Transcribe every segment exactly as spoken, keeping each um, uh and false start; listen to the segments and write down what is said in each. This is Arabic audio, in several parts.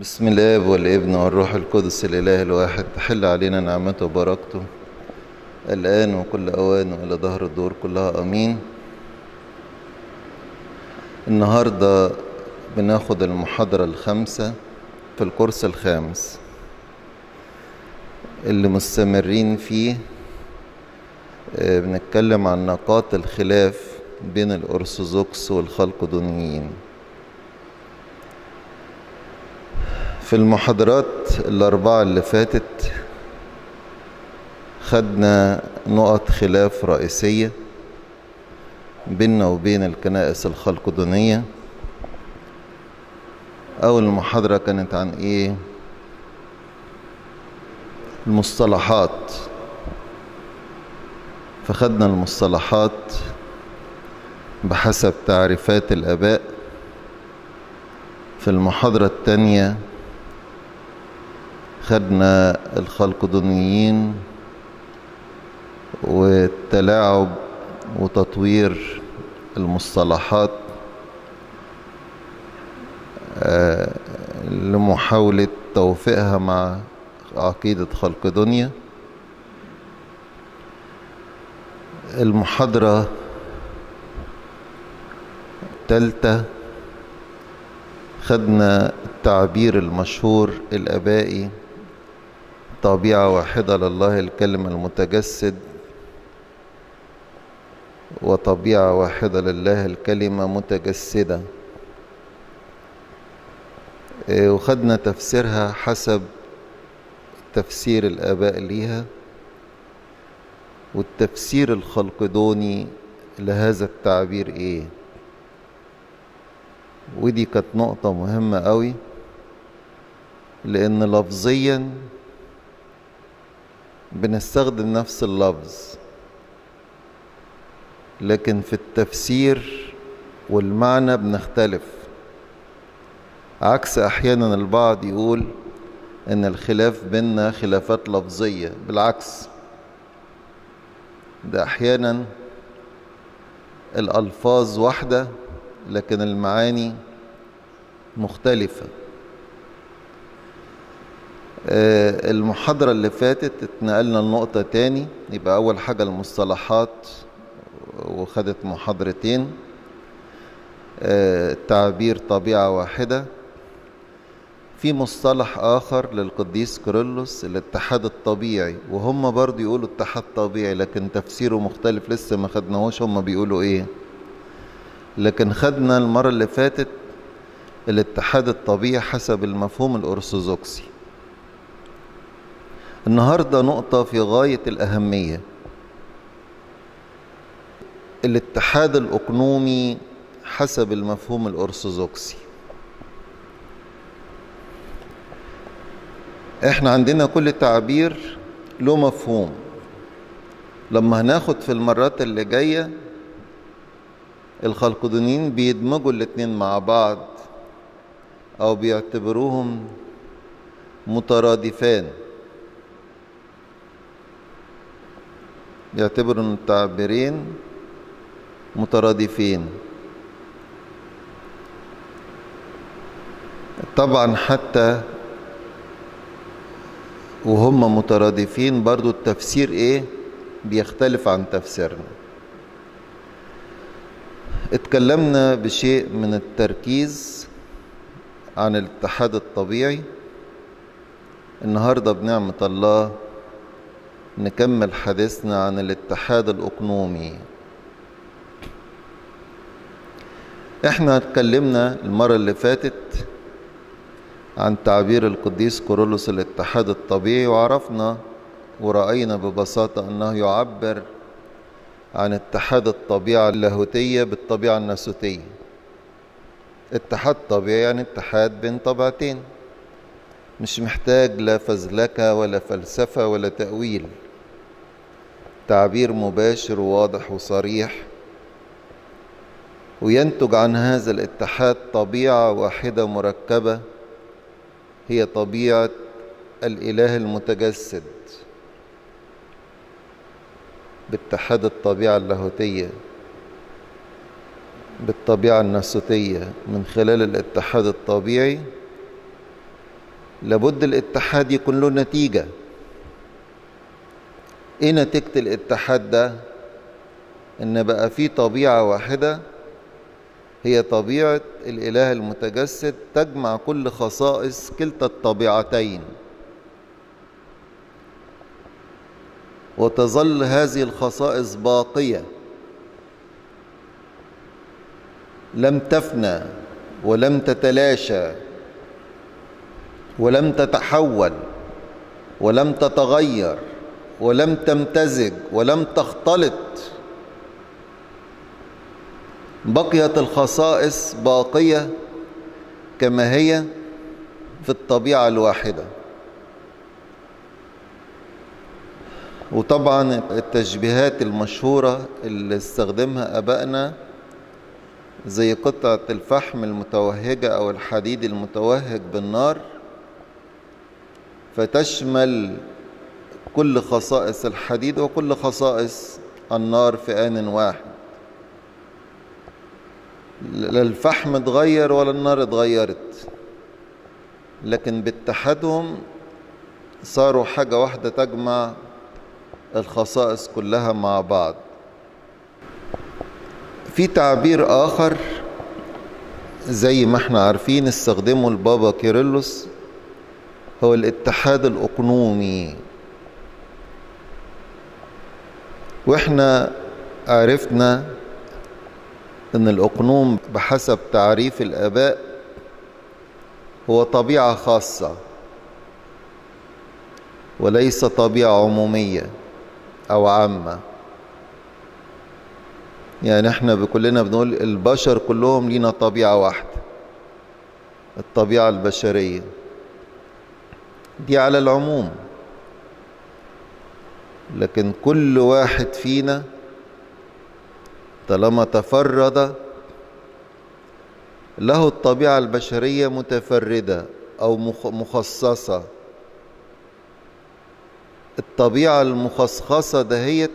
بسم الله والابن والروح القدس الإله الواحد، تحل علينا نعمته وبركته الآن وكل أوان وإلى دهر الدور كلها أمين. النهاردة بناخد المحاضرة الخامسة في الكورس الخامس اللي مستمرين فيه. بنتكلم عن نقاط الخلاف بين الأرثوذكس والخلقدونيين. في المحاضرات الأربعة اللي فاتت خدنا نقط خلاف رئيسية بيننا وبين الكنائس الخلقدونية. أول محاضرة كانت عن إيه؟ المصطلحات. فخدنا المصطلحات بحسب تعريفات الآباء. في المحاضرة الثانية خدنا الخلقدونيين والتلاعب وتطوير المصطلحات لمحاولة توفيقها مع عقيدة خلقدونيا. المحاضرة الثالثة خدنا التعبير المشهور الآبائي: طبيعة واحدة لله الكلمة المتجسد، وطبيعة واحدة لله الكلمة متجسدة. وخدنا تفسيرها حسب تفسير الآباء ليها، والتفسير الخلقدوني لهذا التعبير إيه. ودي كانت نقطة مهمة قوي، لأن لفظيا بنستخدم نفس اللفظ، لكن في التفسير والمعنى بنختلف. عكس أحيانا البعض يقول إن الخلاف بيننا خلافات لفظية، بالعكس، ده أحيانا الألفاظ واحدة لكن المعاني مختلفة. المحاضرة اللي فاتت اتنقلنا لنقطة تاني. يبقى أول حاجة المصطلحات، وخدت محاضرتين. التعبير طبيعة واحدة. في مصطلح آخر للقديس كيرلس، الاتحاد الطبيعي، وهم برضو يقولوا اتحاد طبيعي لكن تفسيره مختلف، لسه ما خدناهوش هم بيقولوا ايه. لكن خدنا المرة اللي فاتت الاتحاد الطبيعي حسب المفهوم الأرثوذكسي. النهاردة نقطة في غاية الأهمية: الاتحاد الأقنومي حسب المفهوم الأرثوذكسي. احنا عندنا كل تعبير له مفهوم. لما هناخد في المرات اللي جاية الخلقدونيين بيدمجوا الاتنين مع بعض أو بيعتبروهم مترادفان، بيعتبروا ان التعبيرين مترادفين. طبعا حتى وهم مترادفين برضو التفسير ايه بيختلف عن تفسيرنا. اتكلمنا بشيء من التركيز عن الاتحاد الطبيعي. النهاردة بنعمة الله نكمل حديثنا عن الاتحاد الأقنومي. احنا اتكلمنا المرة اللي فاتت عن تعبير القديس كيرلس الاتحاد الطبيعي، وعرفنا ورأينا ببساطة أنه يعبر عن اتحاد الطبيعة اللاهوتية بالطبيعة الناسوتية. اتحاد طبيعي يعني اتحاد بين طبيعتين، مش محتاج لا فزلكة ولا فلسفة ولا تأويل. تعبير مباشر وواضح وصريح، وينتج عن هذا الاتحاد طبيعة واحدة مركبة، هي طبيعة الإله المتجسد باتحاد الطبيعة اللاهوتية بالطبيعة الناسوتية من خلال الاتحاد الطبيعي لابد الاتحاد يكون له نتيجة. ايه نتيجة الاتحاد ده؟ ان بقى في طبيعة واحدة هي طبيعة الإله المتجسد تجمع كل خصائص كلتا الطبيعتين، وتظل هذه الخصائص باقية لم تفنى ولم تتلاشى ولم تتحول ولم تتغير ولم تمتزج ولم تختلط. بقيت الخصائص باقية كما هي في الطبيعة الواحدة. وطبعا التشبيهات المشهورة اللي استخدمها آبائنا زي قطعة الفحم المتوهجة أو الحديد المتوهج بالنار، فتشمل كل خصائص الحديد وكل خصائص النار في آن واحد. لا الفحم اتغير ولا النار اتغيرت، لكن باتحادهم صاروا حاجة واحدة تجمع الخصائص كلها مع بعض. في تعبير آخر زي ما احنا عارفين استخدمه البابا كيرلس، هو الاتحاد الأقنومي. واحنا عرفنا ان الأقنوم بحسب تعريف الآباء هو طبيعة خاصة وليس طبيعة عمومية أو عامة. يعني احنا بكلنا بنقول البشر كلهم لينا طبيعة واحدة، الطبيعة البشرية دي على العموم، لكن كل واحد فينا طالما تفرد له الطبيعة البشرية متفردة أو مخصصة. الطبيعة المخصصة دهيت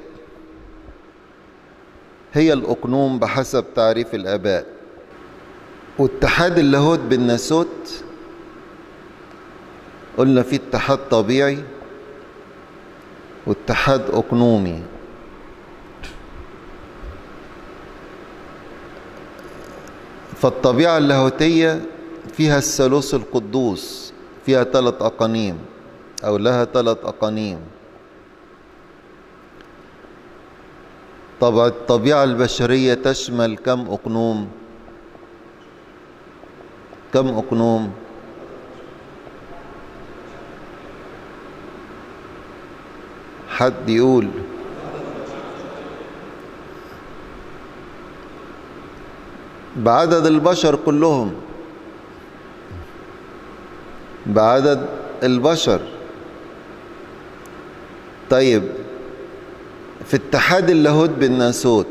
هي الأقنوم بحسب تعريف الآباء. واتحاد اللاهوت بالناسوت قلنا في اتحاد طبيعي واتحاد أقنومي. فالطبيعة اللاهوتية فيها الثالوث القدوس، فيها ثلاث أقانيم أو لها ثلاث أقانيم. طبعا الطبيعة البشرية تشمل كم أقنوم؟ كم أقنوم؟ حد يقول؟ بعدد البشر كلهم، بعدد البشر. طيب في اتحاد اللاهوت بالناسوت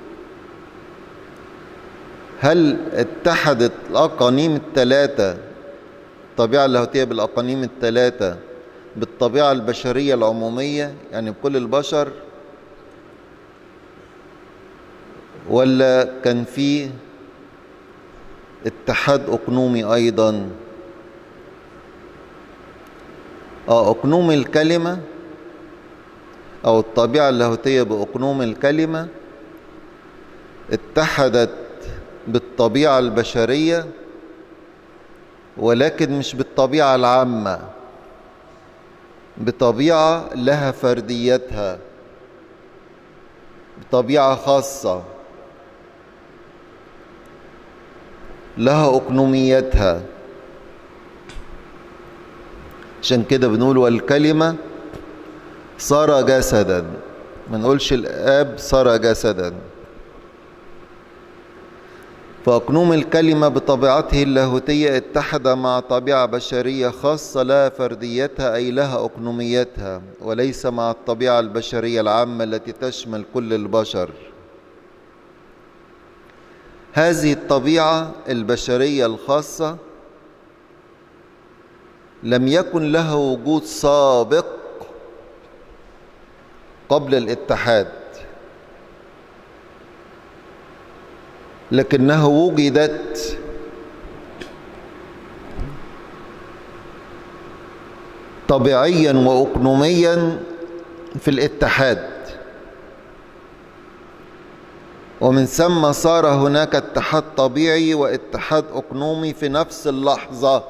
هل اتحدت الأقانيم الثلاثة، الطبيعة اللاهوتية بالأقانيم الثلاثة بالطبيعة البشرية العمومية يعني بكل البشر، ولا كان في اتحاد أقنومي أيضا؟ اه أقنوم الكلمة أو الطبيعة اللاهوتية بأقنوم الكلمة اتحدت بالطبيعة البشرية، ولكن مش بالطبيعة العامة، بطبيعة لها فرديتها، بطبيعة خاصة لها أقنوميتها. عشان كده بنقول والكلمة صار جسدا، ما نقولش الآب صار جسدا. فأقنوم الكلمة بطبيعته اللاهوتية اتحد مع طبيعة بشرية خاصة لها فرديتها أي لها أقنوميتها، وليس مع الطبيعة البشرية العامة التي تشمل كل البشر. هذه الطبيعة البشرية الخاصة لم يكن لها وجود سابق قبل الاتحاد، لكنها وجدت طبيعيا وأقنوميا في الاتحاد، ومن ثم صار هناك اتحاد طبيعي واتحاد أقنومي في نفس اللحظة،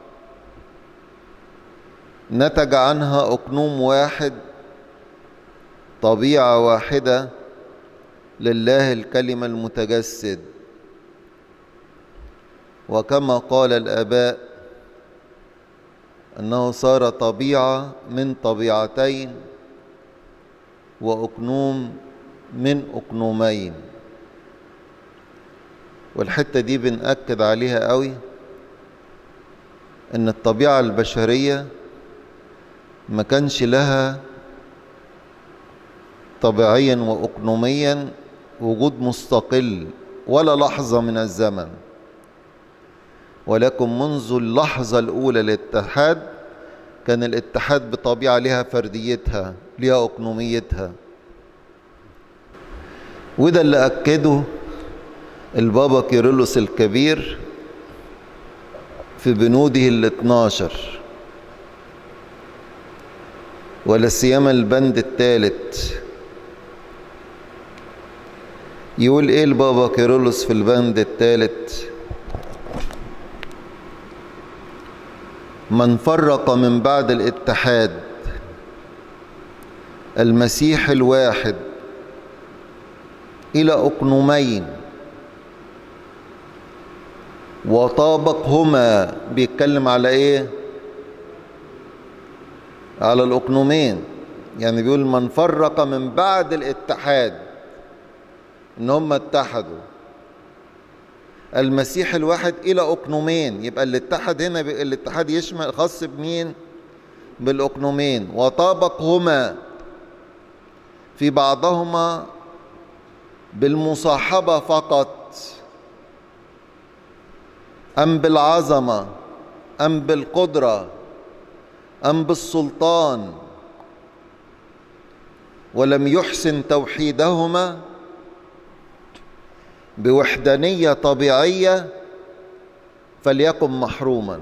نتج عنها أقنوم واحد، طبيعة واحدة لله الكلمة المتجسد. وكما قال الآباء أنه صار طبيعة من طبيعتين وأقنوم من أقنومين. والحتة دي بنأكد عليها قوي، إن الطبيعة البشرية ما كانش لها طبيعيا وأقنوميا وجود مستقل ولا لحظة من الزمن، ولكن منذ اللحظة الأولى للاتحاد كان الاتحاد بطبيعة لها فرديتها، لها أقنوميتها. وده اللي أكده البابا كيرلس الكبير في بنوده الاثناشر، ولا سيما البند الثالث. يقول ايه البابا كيرلس في البند الثالث؟ من فرق من بعد الاتحاد المسيح الواحد إلى أقنومين وطابقهما، بيتكلم على ايه؟ على الأقنومين. يعني بيقول من فرق من بعد الاتحاد، ان هم اتحدوا المسيح الواحد الى أقنومين، يبقى الاتحاد هنا الاتحاد يشمل خاص بمين؟ بالأقنومين. وطابقهما في بعضهما بالمصاحبة فقط، أم بالعظمة، أم بالقدرة، أم بالسلطان، ولم يحسن توحيدهما بوحدانية طبيعية فليكن محروما.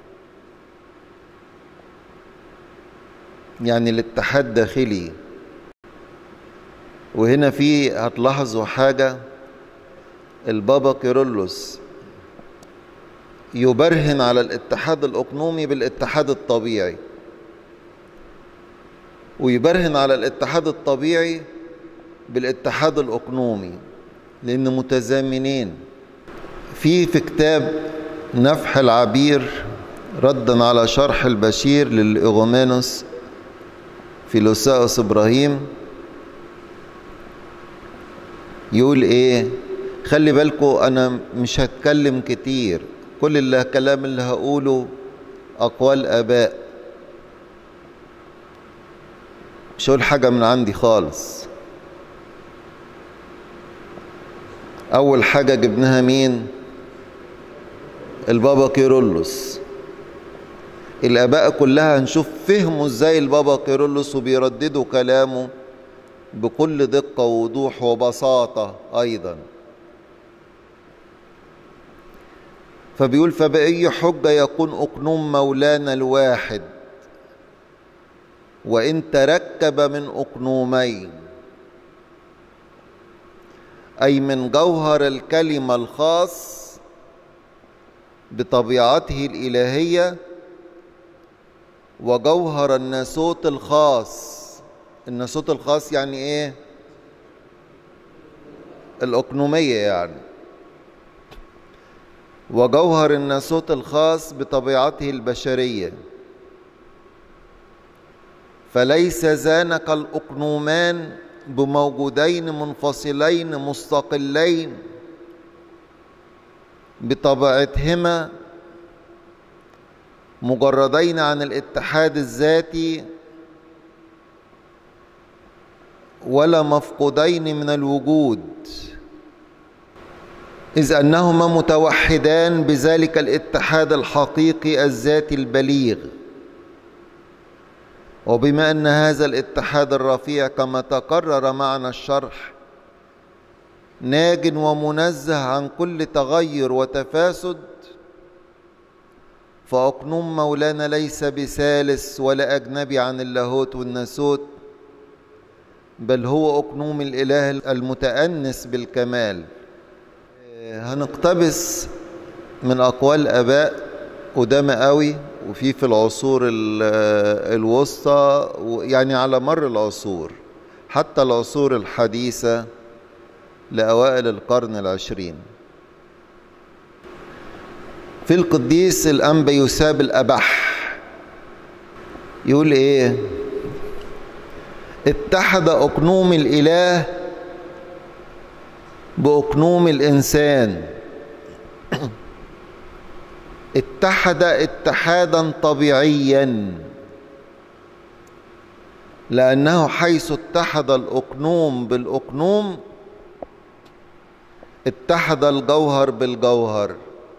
يعني الاتحاد داخلي. وهنا في هتلاحظوا حاجة، البابا كيرلس يبرهن على الاتحاد الأقنومي بالاتحاد الطبيعي، ويبرهن على الاتحاد الطبيعي بالاتحاد الأقنومي، لأن متزامنين. في في كتاب نفح العبير ردا على شرح البشير للإغومانوس فيلوساوس إبراهيم، يقول ايه؟ خلي بالكوا انا مش هتكلم كتير، كل اللي كلام اللي هقوله اقوال اباء، مش هقول حاجة من عندي خالص. اول حاجة جبناها مين؟ البابا كيرلس. الاباء كلها هنشوف فهموا ازاي البابا كيرلس وبيرددوا كلامه بكل دقة ووضوح وبساطة أيضا. فبيقول فبأي حجة يكون أقنوم مولانا الواحد وإن تركب من أقنومين، أي من جوهر الكلمة الخاص بطبيعته الإلهية وجوهر الناسوت الخاص. الناسوت الخاص يعني ايه؟ الأقنومية يعني. وجوهر الناسوت الخاص بطبيعته البشرية، فليس ذلك الأقنومان بموجودين منفصلين مستقلين بطبيعتهما مجردين عن الاتحاد الذاتي ولا مفقودين من الوجود، إذ أنهما متوحدان بذلك الاتحاد الحقيقي الذاتي البليغ. وبما أن هذا الاتحاد الرفيع كما تقرر معنا الشرح ناج ومنزه عن كل تغير وتفاسد، فأقنوم مولانا ليس بثالث ولا أجنبي عن اللاهوت والناسوت، بل هو أقنوم الإله المتأنس بالكمال. هنقتبس من أقوال آباء قدامى قوي، وفي في العصور الوسطى، يعني على مر العصور حتى العصور الحديثة لأوائل القرن العشرين. في القديس الأنبا يوساب الأبح يقول إيه؟ اتحد أقنوم الإله بأقنوم الإنسان، اتحد اتحادا طبيعيا، لأنه حيث اتحد الأقنوم بالأقنوم اتحد الجوهر بالجوهر.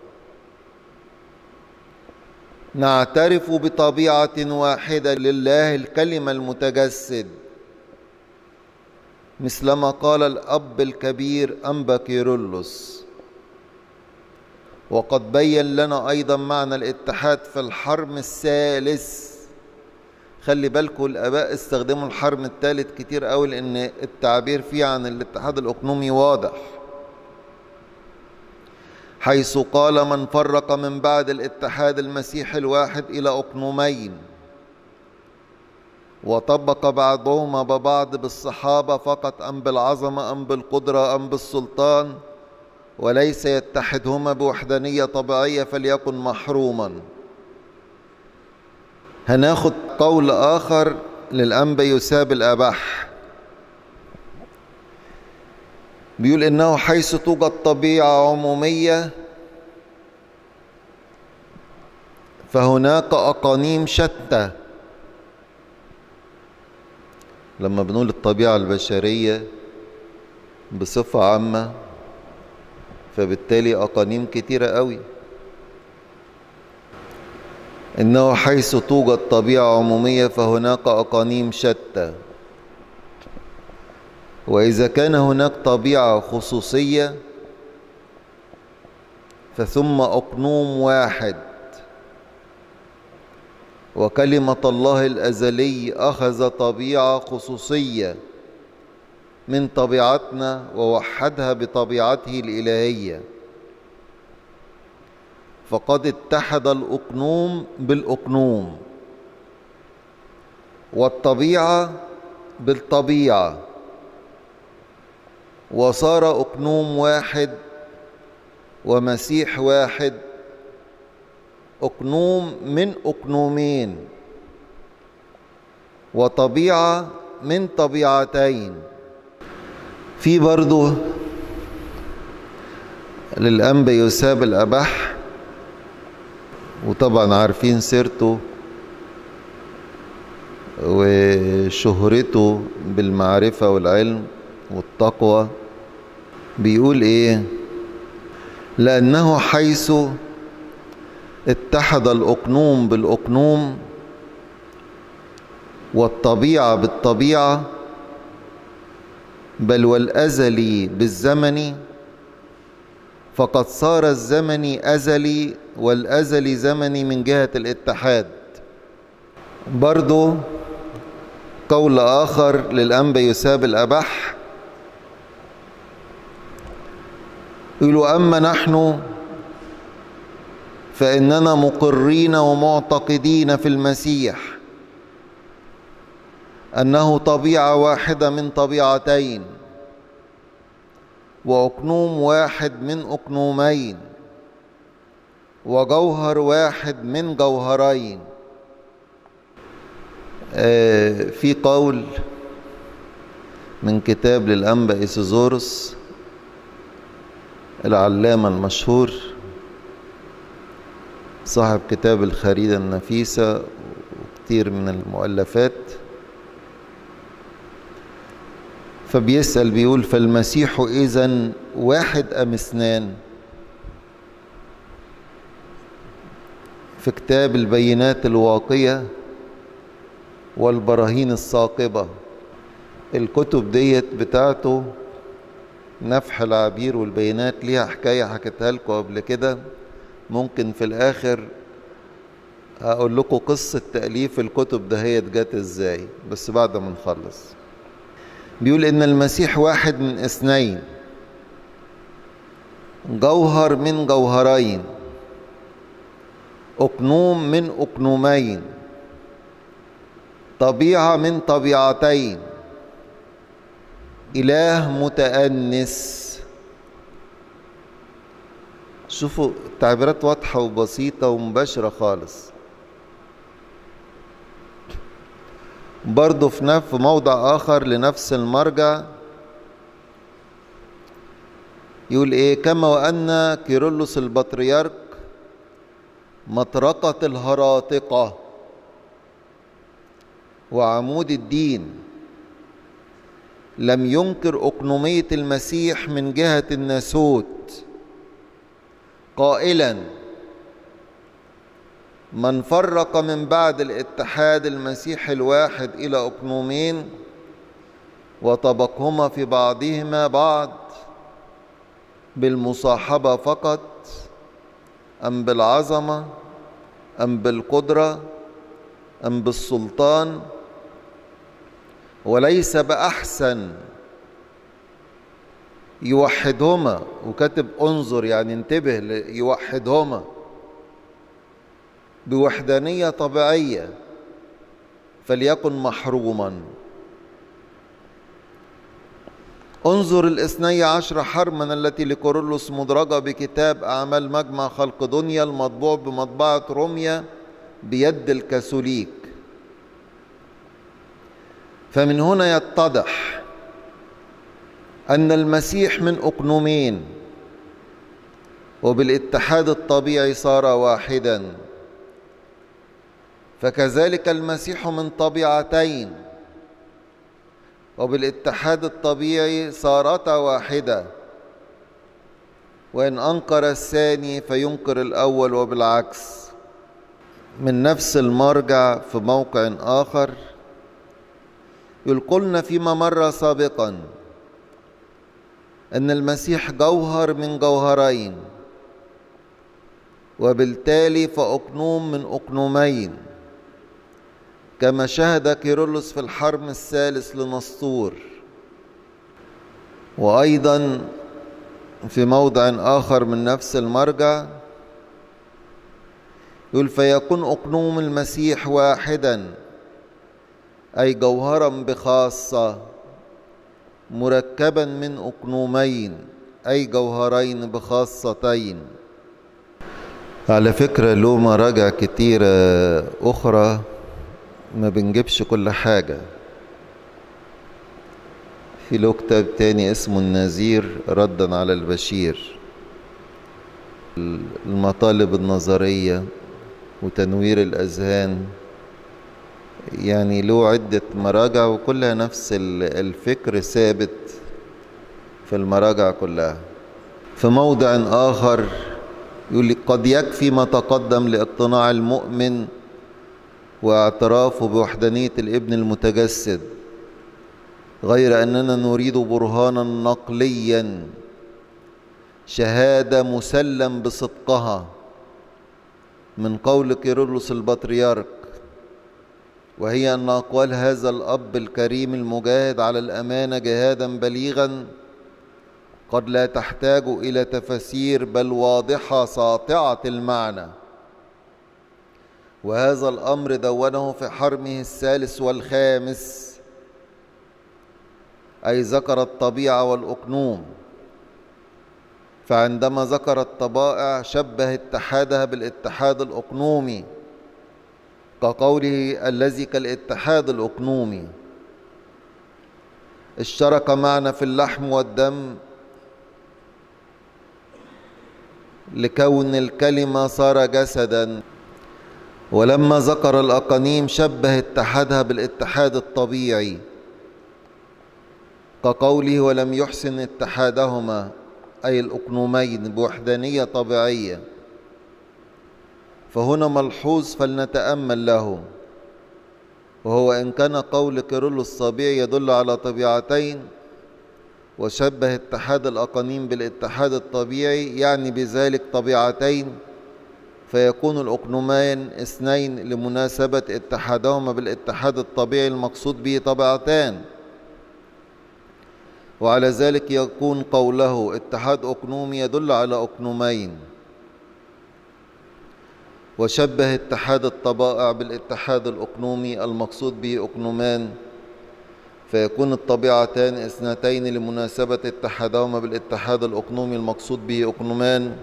نعترف بطبيعة واحدة لله الكلمة المتجسد، مثلما قال الأب الكبير أنبا كيرلس. وقد بين لنا أيضا معنى الاتحاد في الحرم الثالث. خلي بالكم الآباء استخدموا الحرم الثالث كتير قوي، لأن التعبير فيه عن الاتحاد الأقنومي واضح، حيث قال: من فرق من بعد الاتحاد المسيحي الواحد إلى أقنومين، وطبق بعضهما ببعض بالصحابة فقط، أم بالعظمة أم بالقدرة أم بالسلطان، وليس يتحدهما بوحدانية طبيعية، فليكن محروما. هناخد قول آخر للأنبا يوساب الأبح، بيقول إنه حيث توجد طبيعة عمومية فهناك أقانيم شتى. لما بنقول الطبيعة البشرية بصفة عامة، فبالتالي أقانيم كتيرة قوي. إنه حيث توجد طبيعة عمومية فهناك أقانيم شتى، وإذا كان هناك طبيعة خصوصية فثم أقنوم واحد. وكلمة الله الأزلي أخذ طبيعة خصوصية من طبيعتنا ووحدها بطبيعته الإلهية، فقد اتحد الأقنوم بالأقنوم، والطبيعة بالطبيعة، وصار أقنوم واحد ومسيح واحد، أقنوم من أقنومين، وطبيعة من طبيعتين. في برضو للأنبا يوساب الأبح، وطبعا عارفين سيرته وشهرته بالمعرفة والعلم والتقوى، بيقول إيه؟ لأنه حيث اتحد الأقنوم بالأقنوم والطبيعة بالطبيعة، بل والأزلي بالزمني، فقد صار الزمني أزلي والأزلي زمني من جهة الاتحاد. برضو قول آخر للأنبا يوساب الأبح، يقولوا: أما نحن فإننا مقرين ومعتقدين في المسيح أنه طبيعة واحدة من طبيعتين، وأقنوم واحد من أقنومين، وجوهر واحد من جوهرين. آه في قول من كتاب للأنبا إيسيزوروس العلامة المشهور صاحب كتاب الخريدة النفيسة وكتير من المؤلفات، فبيسأل بيقول: فالمسيح إذن واحد أم اثنان؟ في كتاب البينات الواقية والبراهين الثاقبة، الكتب ديت بتاعته نفح العبير والبينات، ليها حكاية حكيتها لكم قبل كده، ممكن في الآخر هقول لكم قصة تأليف الكتب ده هي جت ازاي بس بعد ما نخلص. بيقول ان المسيح واحد من اثنين، جوهر من جوهرين، أقنوم من أقنومين، طبيعة من طبيعتين، إله متأنس. شوفوا التعبيرات واضحة وبسيطة ومباشرة خالص. برضو في نفس موضع آخر لنفس المرجع يقول إيه: كما وأن كيرلس البطريرك مطرقة الهراطقة وعمود الدين لم ينكر أقنومية المسيح من جهة الناسوت، قائلا: من فرق من بعد الاتحاد المسيح الواحد إلى أقنومين وطبقهما في بعضهما بعض بالمصاحبة فقط أم بالعظمة أم بالقدرة أم بالسلطان، وليس بأحسن يوحدهما. وكاتب انظر يعني انتبه، يوحدهما بوحدانية طبيعية فليكن محروما. انظر الاثني عشر حرما التي لكورولوس مدرجة بكتاب أعمال مجمع خلق دنيا المطبوع بمطبعة روميا بيد الكاثوليك. فمن هنا يتضح أن المسيح من أقنومين وبالاتحاد الطبيعي صار واحدا، فكذلك المسيح من طبيعتين وبالاتحاد الطبيعي صارتا واحدة، وإن أنكر الثاني فينكر الأول وبالعكس. من نفس المرجع في موقع آخر يقول: قلنا فيما مر سابقا أن المسيح جوهر من جوهرين، وبالتالي فأقنوم من أقنومين، كما شهد كيرلس في الحرم الثالث لنسطور. وأيضا في موضع آخر من نفس المرجع يقول: فيكون أقنوم المسيح واحدا، أي جوهرا بخاصة، مركبا من أقنومين، أي جوهرين بخاصتين. على فكرة له مراجع كتيرة أخرى، ما بنجيبش كل حاجة. في له كتاب تاني اسمه النذير ردا على البشير، المطالب النظرية وتنوير الأذهان، يعني له عدة مراجع وكلها نفس الفكر ثابت في المراجع كلها. في موضع آخر يقول لي: قد يكفي ما تقدم لاقتناع المؤمن واعترافه بوحدانية الابن المتجسد، غير أننا نريد برهانا نقليا، شهادة مسلم بصدقها من قول كيرلس البطريرك، وهي أن أقوال هذا الأب الكريم المجاهد على الأمانة جهادا بليغا قد لا تحتاج إلى تفسير، بل واضحة ساطعة المعنى. وهذا الأمر دونه في حرمه الثالث والخامس، أي ذكر الطبيعة والأقنوم. فعندما ذكر الطبائع شبه اتحادها بالاتحاد الأقنومي، كقوله: الذي كالاتحاد الأقنومي اشترك معنا في اللحم والدم لكون الكلمة صار جسدا. ولما ذكر الأقانيم شبه اتحادها بالاتحاد الطبيعي، كقوله: ولم يحسن اتحادهما، أي الأقنومين، بوحدانية طبيعية. فهنا ملحوظ فلنتأمل له، وهو إن كان قول كيرلس طبيعي يدل على طبيعتين، وشبه اتحاد الأقانيم بالاتحاد الطبيعي يعني بذلك طبيعتين، فيكون الأقنومان اثنين لمناسبة اتحادهما بالاتحاد الطبيعي المقصود به طبيعتان. وعلى ذلك يكون قوله اتحاد أقنومي يدل على أقنومين. وشبه اتحاد الطبائع بالاتحاد الأقنومي المقصود به أقنومان، فيكون الطبيعتان اثنتين لمناسبة اتحادهما بالاتحاد الأقنومي المقصود به أقنومان.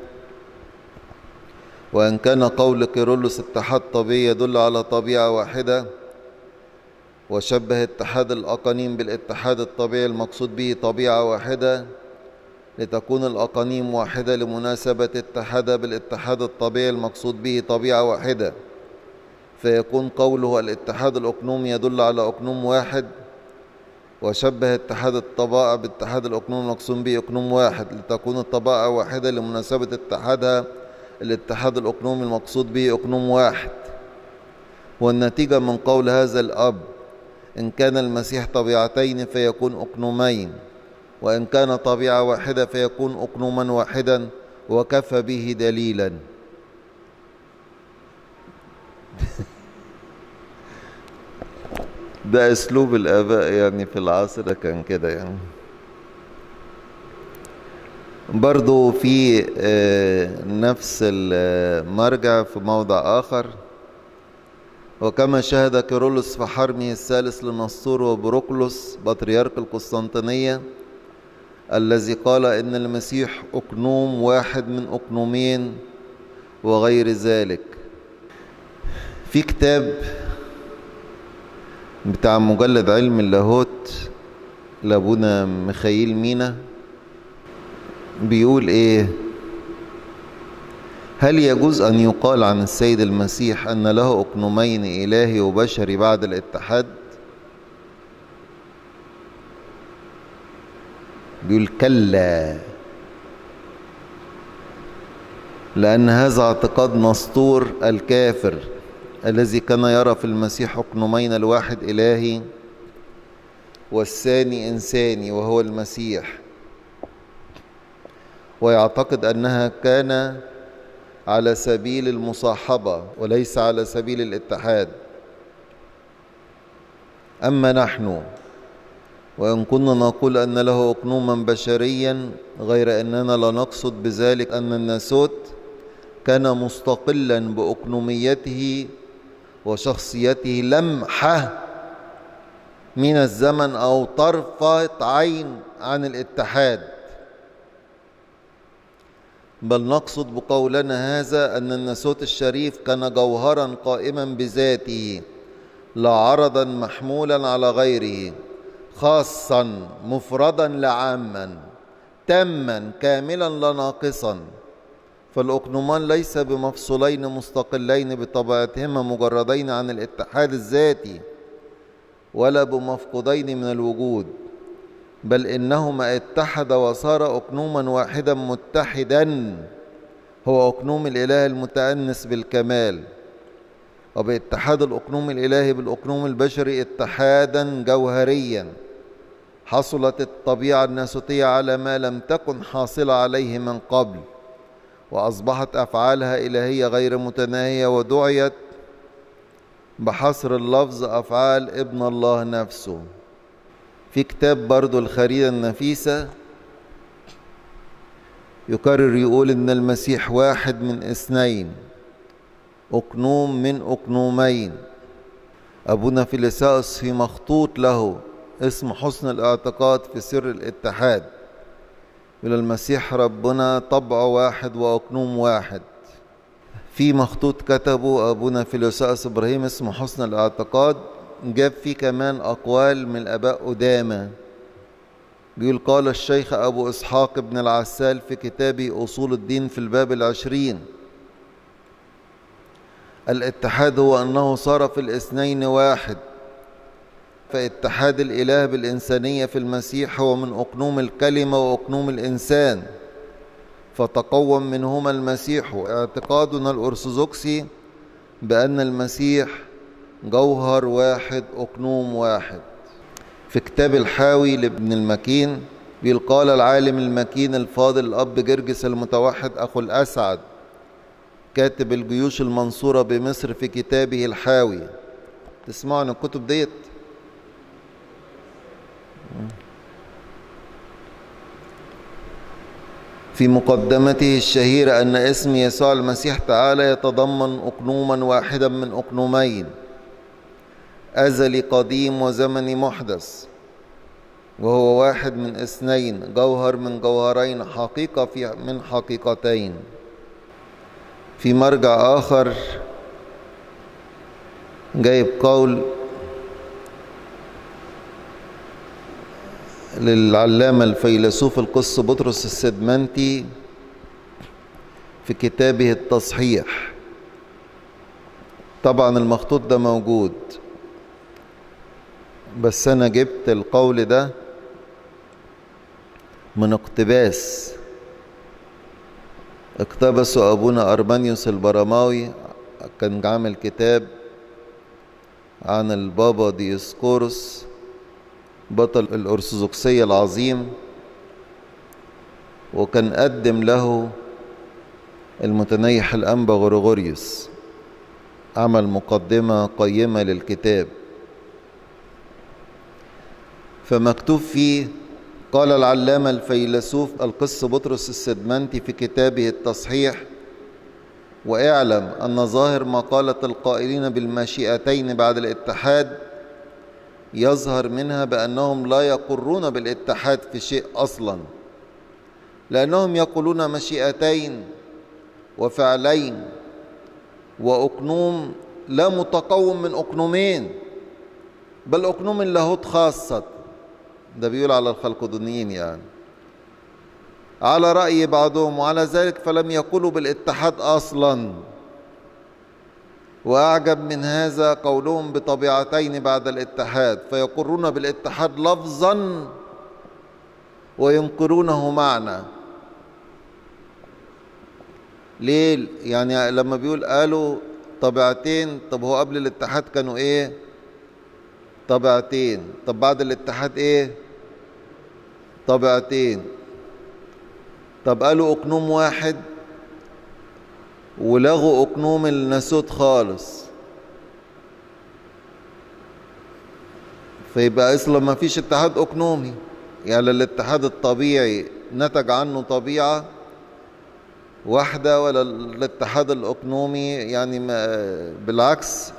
وإن كان قول كيرلس اتحاد طبيعي يدل على طبيعة واحدة، وشبه اتحاد الأقانيم بالاتحاد الطبيعي المقصود به طبيعة واحدة، لتكون الأقانيم واحدة لمناسبة اتحادها بالاتحاد الطبيعي المقصود به طبيعة واحدة، فيكون قوله الاتحاد الأقنومي يدل على أقنوم واحد. وشبه اتحاد الطبائع باتحاد الأقنوم المقصود به أقنوم واحد، لتكون الطبائع واحدة لمناسبة اتحادها الاتحاد الأقنومي المقصود به أقنوم واحد. والنتيجة من قول هذا الأب: إن كان المسيح طبيعتين فيكون أقنومين، وإن كان طبيعة واحدة فيكون أقنوما واحدا، وكفى به دليلا. ده أسلوب الآباء يعني في العصر ده كان كده يعني. برضو في نفس المرجع في موضع آخر: وكما شهد كيرلس في حرمه الثالث لنسطور وبروكلس بطريرك القسطنطينية الذي قال إن المسيح أقنوم واحد من أقنومين وغير ذلك. في كتاب بتاع مجلد علم اللاهوت لابونا ميخائيل مينا بيقول ايه: هل يجوز ان يقال عن السيد المسيح ان له أقنومين إلهي وبشري بعد الاتحاد؟ بيقول كلا، لأن هذا اعتقاد نسطور الكافر الذي كان يرى في المسيح أقنومين، الواحد إلهي والثاني إنساني وهو المسيح، ويعتقد أنها كان على سبيل المصاحبة وليس على سبيل الاتحاد. أما نحن وإن كنا نقول أن له أقنوما بشريا، غير أننا لا نقصد بذلك أن الناسوت كان مستقلا بأقنوميته وشخصيته لمحة من الزمن أو طرفة عين عن الاتحاد، بل نقصد بقولنا هذا أن الناسوت الشريف كان جوهرا قائما بذاته، لا عرضا محمولا على غيره، خاصا مفردا لا عاما، تاما كاملا لا ناقصا. فالأقنومان ليس بمفصولين مستقلين بطبيعتهما مجردين عن الاتحاد الذاتي، ولا بمفقودين من الوجود، بل إنهما اتحدا وصار أقنوما واحدا متحدا، هو أقنوم الإله المتأنس بالكمال. وباتحاد الأقنوم الإلهي بالأقنوم البشري اتحادا جوهريا حصلت الطبيعة الناسوتية على ما لم تكن حاصلة عليه من قبل، وأصبحت أفعالها إلهية غير متناهية، ودعيت بحصر اللفظ أفعال ابن الله نفسه. في كتاب برضو الخريدة النفيسة يكرر يقول إن المسيح واحد من اثنين، أقنوم من أقنومين. أبونا فيليساوس في مخطوط له اسم حسن الاعتقاد في سر الاتحاد إلى المسيح ربنا طبع واحد وأقنوم واحد. في مخطوط كتبه أبونا فيليساوس إبراهيم اسمه حسن الاعتقاد، جاب فيه كمان أقوال من الآباء قدامى. بيقول: قال الشيخ أبو إسحاق بن العسال في كتابه أصول الدين في الباب العشرين: الاتحاد هو أنه صار في الاثنين واحد، فاتحاد الإله بالإنسانية في المسيح هو من أقنوم الكلمة وأقنوم الإنسان، فتقوم منهما المسيح. اعتقادنا الأرثوذكسي بأن المسيح جوهر واحد أقنوم واحد. في كتاب الحاوي لابن المكين بيقول: قال العالم المكين الفاضل الأب جرجس المتوحد أخو الأسعد كاتب الجيوش المنصورة بمصر في كتابه الحاوي. تسمعوا عن الكتب ديت؟ في مقدمته الشهيرة أن اسم يسوع المسيح تعالى يتضمن أقنوما واحدا من أقنومين، أزلي قديم وزمني محدث، وهو واحد من اثنين، جوهر من جوهرين، حقيقة في من حقيقتين. في مرجع آخر جايب قول للعلامة الفيلسوف القس بطرس السدمنتي في كتابه التصحيح. طبعا المخطوط ده موجود، بس أنا جبت القول ده من اقتباس اقتبسه أبونا أرمانيوس البرماوي، كان عامل كتاب عن البابا ديسقورس بطل الأرثوذكسية العظيم، وكان قدم له المتنيح الأنبا غريغوريوس، عمل مقدمة قيمة للكتاب. فمكتوب فيه: قال العلامة الفيلسوف القس بطرس السدمنتي في كتابه التصحيح: واعلم أن ظاهر مقالة القائلين بالمشيئتين بعد الاتحاد يظهر منها بأنهم لا يقرون بالاتحاد في شيء أصلا، لأنهم يقولون مشيئتين وفعلين وأقنوم لا متقوم من أقنومين، بل أقنوم اللاهوت خاصة. ده بيقول على الخلقدونيين يعني، على رأي بعضهم، وعلى ذلك فلم يقولوا بالاتحاد أصلا. وأعجب من هذا قولهم بطبيعتين بعد الاتحاد، فيقرون بالاتحاد لفظا وينكرونه معنى. ليه؟ يعني لما بيقول قالوا طبيعتين، طب هو قبل الاتحاد كانوا ايه؟ طبيعتين. طب بعد الاتحاد ايه؟ طبيعتين. طب قالوا أقنوم واحد ولغوا أقنوم الناسوت خالص، فيبقى اصلا ما فيش اتحاد أقنومي. يعني الاتحاد الطبيعي نتج عنه طبيعة واحدة، ولا الاتحاد الأقنومي يعني بالعكس.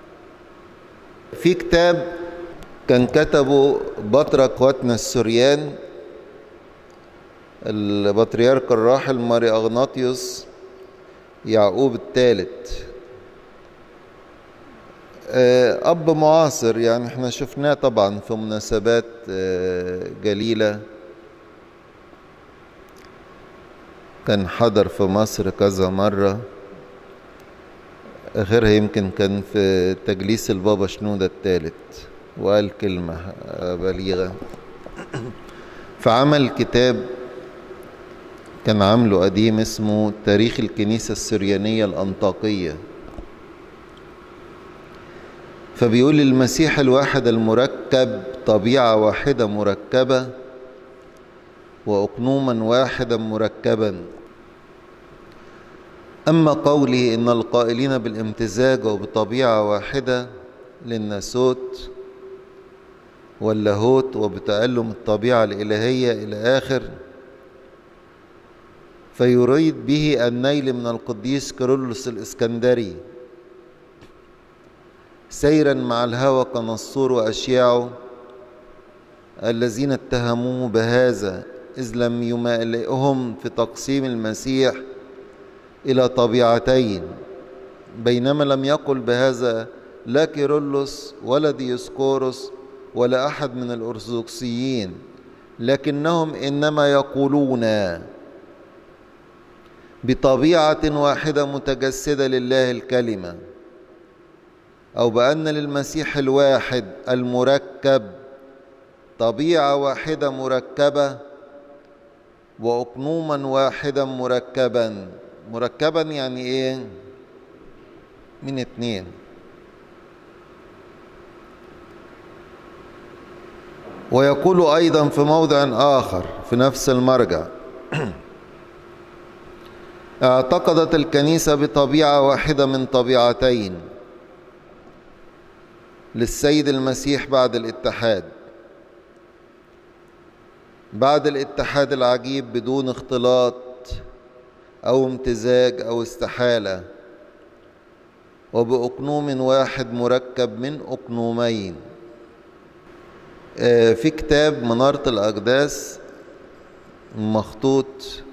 في كتاب كان كتبه بطرك اخواتنا السوريان البطريرك الراحل ماري أغناطيوس يعقوب الثالث، أب معاصر، يعني احنا شفناه طبعا في مناسبات جليلة، كان حضر في مصر كذا مرة، آخرها يمكن كان في تجليس البابا شنودة الثالث، وقال كلمة بليغة. فعمل كتاب كان عامله قديم اسمه تاريخ الكنيسة السريانية الأنطاكية. فبيقول: المسيح الواحد المركب طبيعة واحدة مركبة وأقنوما واحدا مركبا. أما قوله إن القائلين بالامتزاج وبطبيعة واحدة للناسوت واللاهوت وبتألم الطبيعة الإلهية إلى آخر، فيريد به النيل من القديس كيرلس الإسكندري سيرا مع الهوى كنسطور وأشياعه الذين اتهموه بهذا، إذ لم يمالئهم في تقسيم المسيح إلى طبيعتين، بينما لم يقل بهذا لا كيرلس ولا ديسقورس ولا أحد من الأرثوذكسيين، لكنهم إنما يقولون بطبيعة واحدة متجسدة لله الكلمة، أو بأن للمسيح الواحد المركب طبيعة واحدة مركبة وأقنوما واحدا مركبا. مركبا يعني إيه؟ من اتنين. ويقول أيضا في موضع آخر في نفس المرجع: اعتقدت الكنيسة بطبيعة واحدة من طبيعتين للسيد المسيح بعد الاتحاد، بعد الاتحاد العجيب بدون اختلاط أو امتزاج أو استحالة، وبأقنوم واحد مركب من أقنومين. في كتاب منارة الأقداس مخطوط،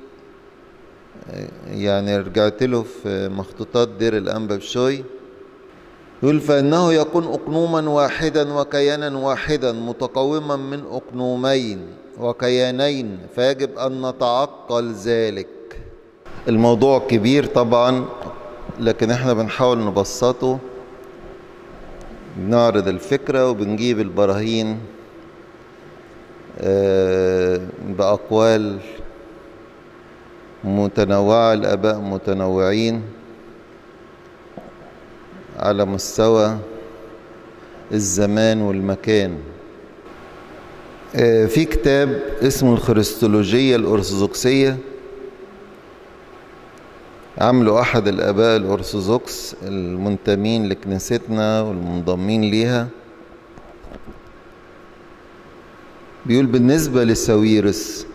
يعني رجعت له في مخطوطات دير الأنبا بشوي، يقول فإنه يكون أقنوما واحدا وكيانا واحدا متقوما من أقنومين وكيانين، فيجب أن نتعقل ذلك. الموضوع كبير طبعا، لكن احنا بنحاول نبسطه، بنعرض الفكرة وبنجيب البراهين بأقوال متنوعة، الآباء متنوعين على مستوى الزمان والمكان. في كتاب اسمه الخريستولوجية الأرثوذكسية، عمله أحد الآباء الأرثوذكس المنتمين لكنيستنا والمنضمين ليها. بيقول بالنسبة لساويرس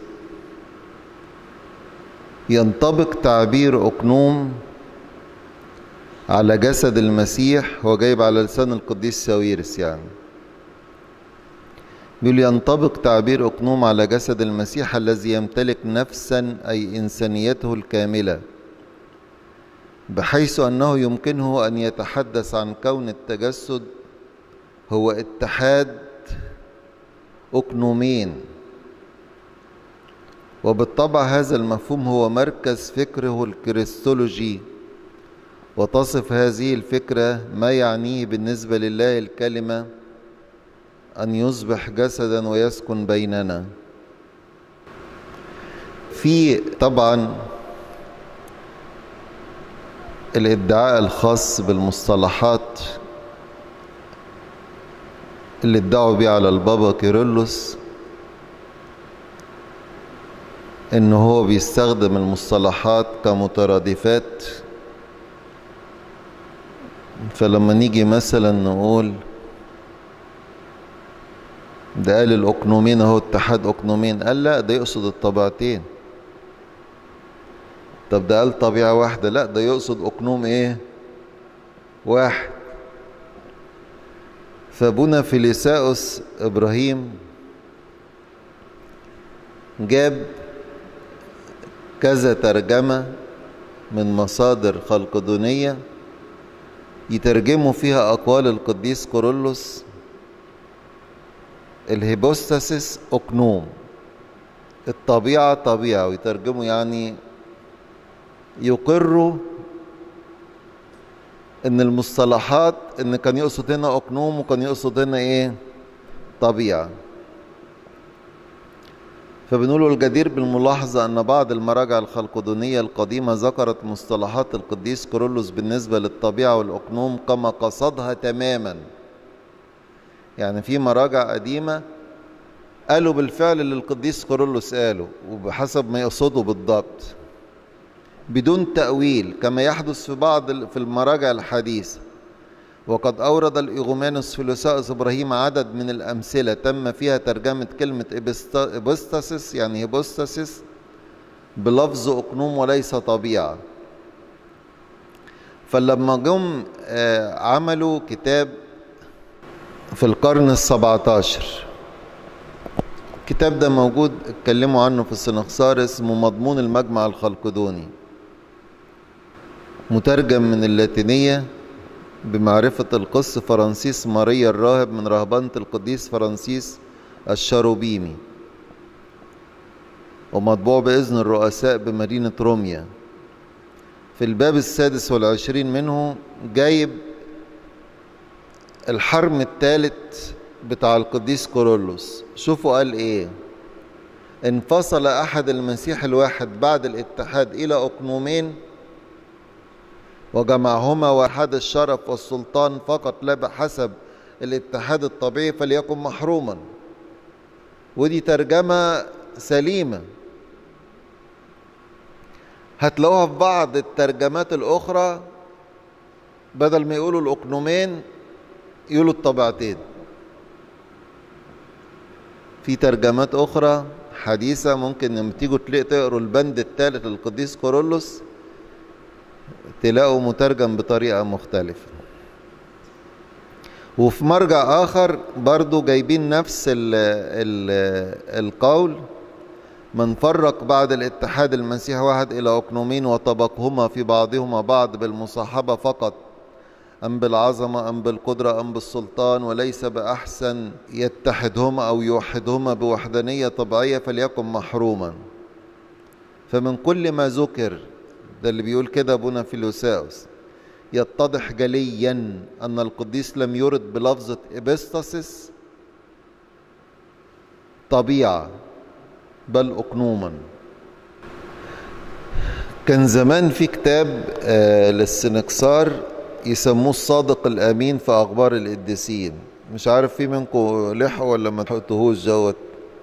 ينطبق تعبير أقنوم على جسد المسيح، هو جايب على لسان القديس ساويرس يعني، بيقول ينطبق تعبير أقنوم على جسد المسيح الذي يمتلك نفسا أي إنسانيته الكاملة، بحيث أنه يمكنه أن يتحدث عن كون التجسد هو اتحاد أقنومين، وبالطبع هذا المفهوم هو مركز فكره الكريستولوجي، وتصف هذه الفكرة ما يعنيه بالنسبة لله الكلمة أن يصبح جسدا ويسكن بيننا. في طبعا الادعاء الخاص بالمصطلحات اللي ادعوا بيه على البابا كيرلس، إنه هو بيستخدم المصطلحات كمترادفات. فلما نيجي مثلا نقول ده قال الأقنومين اهو اتحاد أقنومين، قال لا ده يقصد الطبيعتين. طب ده قال طبيعة واحدة، لا ده يقصد أقنوم ايه واحد. فابونا فيليساوس إبراهيم جاب كذا ترجمة من مصادر خلقدونية يترجموا فيها أقوال القديس كورولوس. الهيبوستاسيس أقنوم، الطبيعة طبيعة، ويترجموا يعني يقروا ان المصطلحات ان كان يقصد هنا أقنوم وكان يقصد هنا ايه طبيعة. فبنقولوا الجدير بالملاحظة أن بعض المراجع الخلقدونية القديمة ذكرت مصطلحات القديس كورولوس بالنسبة للطبيعة والأقنوم كما قصدها تماما. يعني في مراجع قديمة قالوا بالفعل اللي القديس كورولوس قاله وبحسب ما يقصده بالضبط بدون تأويل، كما يحدث في بعض في المراجع الحديثة. وقد أورد الإيغومانوس فيليساوس إبراهيم عدد من الأمثلة تم فيها ترجمة كلمة إبوستاسيس يعني هيبوستاسيس بلفظ أقنوم وليس طبيعة. فلما جم عملوا كتاب في القرن السبعة عشر، الكتاب ده موجود اتكلموا عنه في السنكسار، اسمه مضمون المجمع الخلقدوني، مترجم من اللاتينية بمعرفة القس فرانسيس ماريا الراهب من رهبنة القديس فرانسيس الشاروبيمي، ومطبوع بإذن الرؤساء بمدينة روميا. في الباب السادس والعشرين منه جايب الحرم الثالث بتاع القديس كورولوس. شوفوا قال ايه: انفصل أحد المسيح الواحد بعد الاتحاد إلى أقنومين وجمعهما واحد الشرف والسلطان فقط لا بحسب الاتحاد الطبيعي فليكن محروما. ودي ترجمة سليمة. هتلاقوها في بعض الترجمات الأخرى بدل ما يقولوا الأقنومين يقولوا الطبيعتين. في ترجمات أخرى حديثة ممكن لما تيجوا تقروا البند الثالث للقديس كورولوس تلاقوا مترجم بطريقة مختلفة. وفي مرجع آخر برضو جايبين نفس ال ال القول: من فرق بعد الاتحاد المسيح واحد إلى أقنومين وطبقهما في بعضهما بعض بالمصاحبة فقط أم بالعظمة أم بالقدرة أم بالسلطان، وليس بأحسن يتحدهما أو يوحدهما بوحدانية طبيعية، فليكن محروما. فمن كل ما ذكر ده اللي بيقول كده أبونا فيلوساوس يتضح جليا أن القديس لم يرد بلفظة إبستاسيس طبيعة بل أقنوما. كان زمان في كتاب آه للسنكسار يسموه الصادق الأمين في أخبار القديسين. مش عارف في منكم لحقوا ولا ما لحقتوهوش جوت.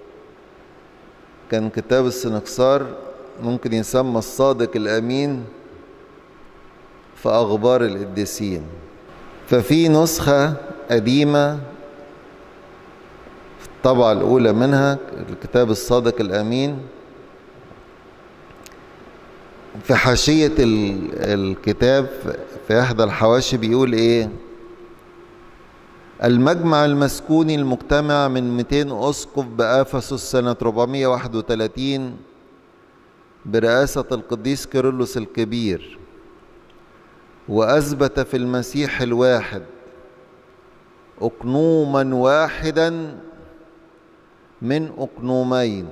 كان كتاب السنكسار ممكن يسمى الصادق الأمين في أخبار القديسين. ففي نسخة قديمة في الطبعة الأولى منها الكتاب الصادق الأمين، في حاشية الكتاب في إحدى الحواشي بيقول إيه: المجمع المسكوني المجتمع من مئتين أسقف بأفسس سنة أربعمائة وواحد وثلاثين برئاسة القديس كيرلس الكبير، وأثبت في المسيح الواحد أقنوما واحدا من أقنومين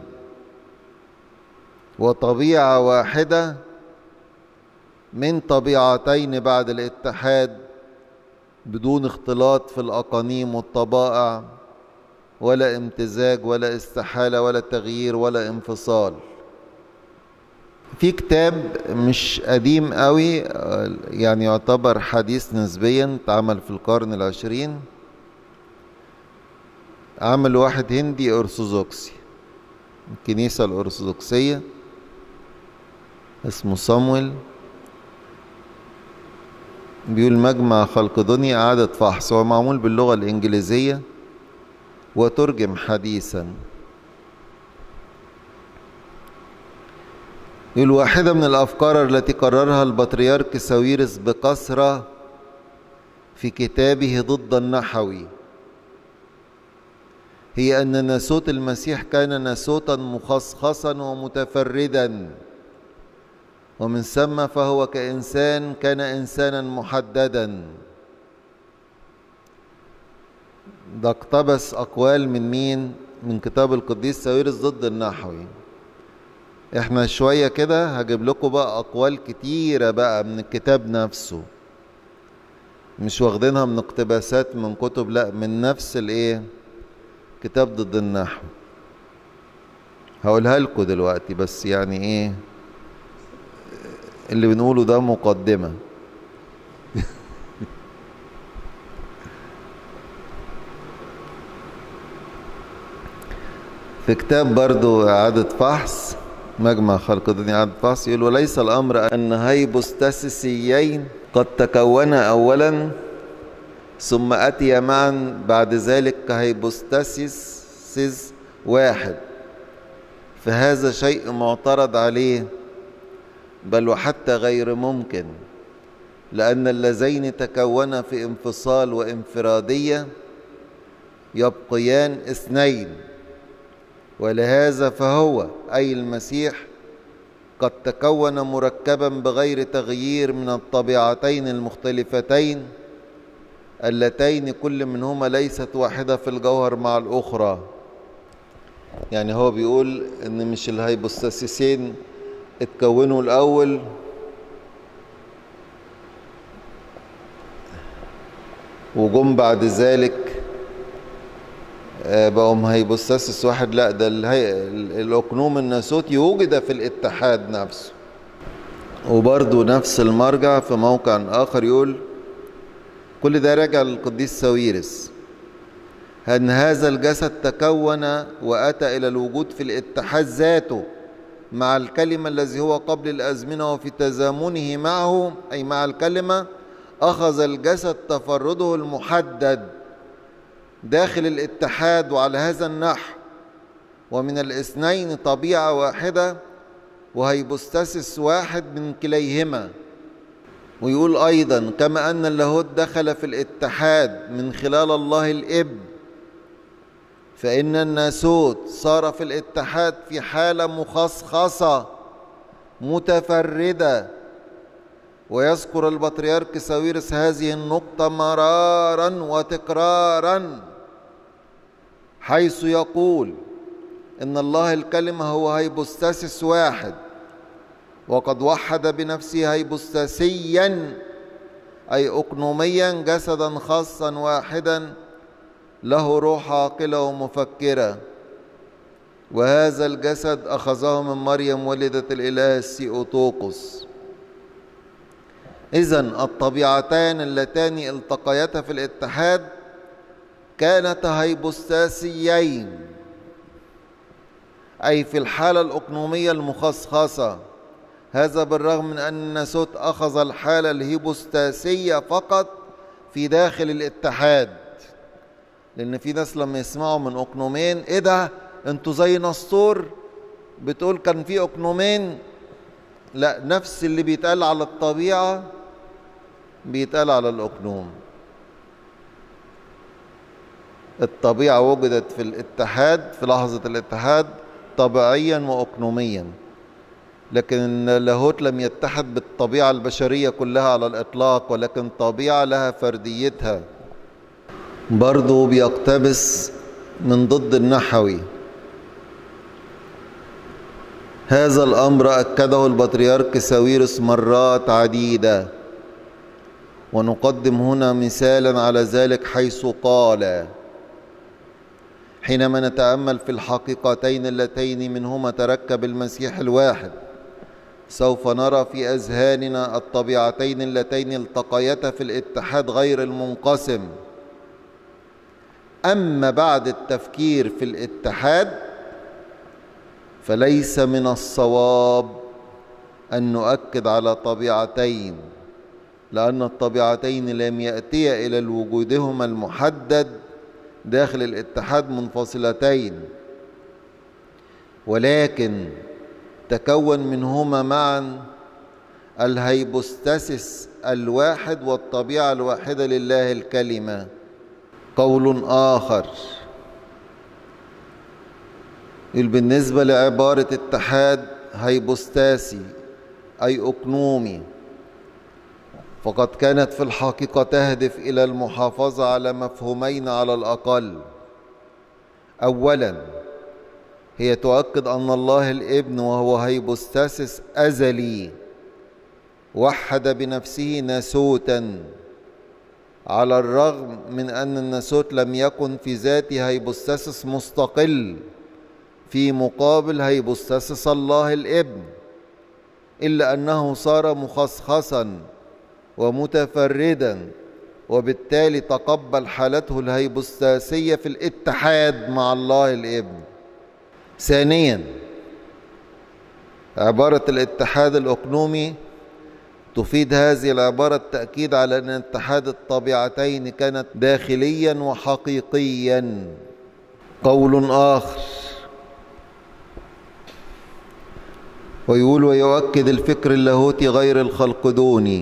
وطبيعة واحدة من طبيعتين بعد الاتحاد، بدون اختلاط في الأقانيم والطبائع ولا امتزاج ولا استحالة ولا تغيير ولا انفصال. في كتاب مش قديم قوي، يعني يعتبر حديث نسبيا، اتعمل في القرن العشرين، عمل واحد هندي أرثوذكسي الكنيسة الأرثوذكسية اسمه صامويل، بيقول مجمع خلقدوني إعادة فحص. هو معمول باللغة الإنجليزية وترجم حديثا. يقول واحدة من الأفكار التي قررها البطريرك ساويرس بكثرة في كتابه ضد النحوي هي أن ناسوت المسيح كان ناسوتا مخصصا ومتفردا، ومن ثم فهو كإنسان كان إنسانا محددا. ده اقتبس أقوال من مين؟ من كتاب القديس ساويرس ضد النحوي. احنا شوية كده هجيب لكم بقى أقوال كتيرة بقى من الكتاب نفسه، مش واخدينها من اقتباسات من كتب، لا من نفس الايه كتاب ضد النحو. هقولها لكم دلوقتي، بس يعني ايه اللي بنقوله ده مقدمة. في كتاب برضو إعادة فحص مجمع خلقدوني إعادة فحص يقول وليس الأمر أن هيبوستاسيسيين قد تكونا أولا ثم أتي معا بعد ذلك كهيبوستاسيس واحد، فهذا شيء معترض عليه، بل وحتى غير ممكن، لأن اللذين تكونا في انفصال وانفرادية يبقيان اثنين، ولهذا فهو أي المسيح قد تكون مركبا بغير تغيير من الطبيعتين المختلفتين اللتين كل منهما ليست واحدة في الجوهر مع الأخرى. يعني هو بيقول إن مش الهيبوستاسيسين اتكونوا الأول وجم بعد ذلك بقوا هيبوستاسيس واحد، لا ده الأقنوم الناسوتي وجد في الاتحاد نفسه. وبرضه نفس المرجع في موقع آخر يقول كل ده راجع للقديس ساويرس أن هذا الجسد تكون وأتى إلى الوجود في الاتحاد ذاته مع الكلمة الذي هو قبل الأزمنة، وفي تزامنه معه أي مع الكلمة أخذ الجسد تفرده المحدد داخل الاتحاد. وعلى هذا النحو ومن الاثنين طبيعة واحدة وهيبوستاسيس واحد من كليهما. ويقول أيضا كما أن اللاهوت دخل في الاتحاد من خلال الله الابن، فإن الناسوت صار في الاتحاد في حالة مخصصة متفردة. ويذكر البطريرك ساويرس هذه النقطة مرارا وتكرارا، حيث يقول إن الله الكلمة هو هيبوستاسيس واحد، وقد وحد بنفسه هيبوستاسيا أي أقنوميا جسدا خاصا واحدا له روح عاقلة ومفكرة. وهذا الجسد أخذه من مريم ولدة الإله السيوتوقس. إذن الطبيعتان اللتان التقيتا في الاتحاد كانتا هيبوستاسيين، أي في الحالة الأقنومية المخصصة. هذا بالرغم من أن الناسوت أخذ الحالة الهيبوستاسية فقط في داخل الاتحاد. لأن في ناس لما يسمعوا من أقنومين، إيه ده أنتوا زي نسطور بتقول كان في أقنومين؟ لا، نفس اللي بيتقال على الطبيعة بيتقال على الأقنوم. الطبيعة وجدت في الاتحاد في لحظة الاتحاد طبيعيا وأقنوميا، لكن اللاهوت لم يتحد بالطبيعة البشرية كلها على الإطلاق، ولكن طبيعة لها فرديتها. برضو بيقتبس من ضد النحوي. هذا الأمر أكده البطريرك ساويرس مرات عديدة، ونقدم هنا مثالا على ذلك، حيث قال: حينما نتأمل في الحقيقتين اللتين منهما تركب المسيح الواحد، سوف نرى في أذهاننا الطبيعتين اللتين التقيتا في الاتحاد غير المنقسم. أما بعد التفكير في الاتحاد فليس من الصواب أن نؤكد على طبيعتين، لأن الطبيعتين لم يأتيا إلى وجودهما المحدد داخل الاتحاد منفصلتين، ولكن تكون منهما معا الهيبوستاسيس الواحد والطبيعة الواحدة لله الكلمة. قول آخر بالنسبة لعبارة اتحاد هيبوستاسي أي أقنومي، فقد كانت في الحقيقة تهدف إلى المحافظة على مفهومين على الأقل. أولا، هي تؤكد أن الله الابن وهو هيبوستاسيس أزلي وحد بنفسه ناسوتا، على الرغم من أن الناسوت لم يكن في ذاته هيبوستاسيس مستقل في مقابل هيبوستاسيس الله الابن، إلا أنه صار مخصصا ومتفردا، وبالتالي تقبل حالته الهيبوستاسية في الاتحاد مع الله الابن. ثانيا، عبارة الاتحاد الأقنومي تفيد هذه العبارة التأكيد على أن اتحاد الطبيعتين كانت داخليا وحقيقيا. قول آخر ويقول: ويؤكد الفكر اللاهوتي غير الخلقدوني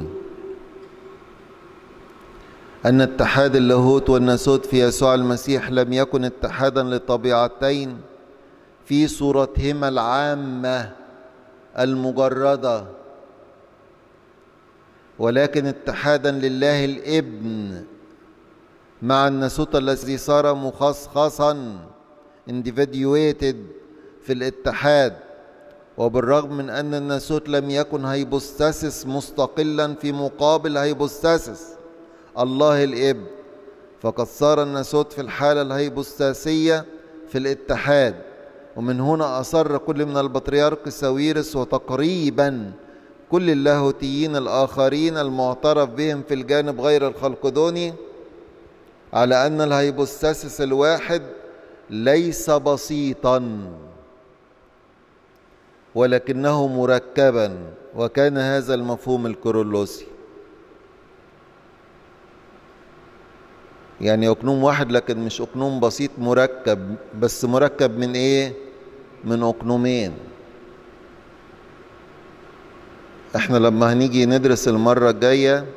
أن اتحاد اللاهوت والناسوت في يسوع المسيح لم يكن اتحادا لطبيعتين في صورتهما العامة المجردة، ولكن اتحادا لله الابن مع الناسوت الذي صار مخصصا individuated في الاتحاد. وبالرغم من أن الناسوت لم يكن هيبوستاسيس مستقلا في مقابل هيبوستاسيس الله الابن، فقد صار الناسوت في الحالة الهيبوستاسية في الاتحاد. ومن هنا أصر كل من البطريرك ساويرس وتقريبا كل اللاهوتيين الآخرين المعترف بهم في الجانب غير الخلقدوني على أن الهيبوستاسيس الواحد ليس بسيطا، ولكنه مركبا، وكان هذا المفهوم الكيرلسي. يعني أقنوم واحد لكن مش أقنوم بسيط مركب، بس مركب من إيه؟ من أقنومين. احنا لما هنيجي ندرس المرة الجاية،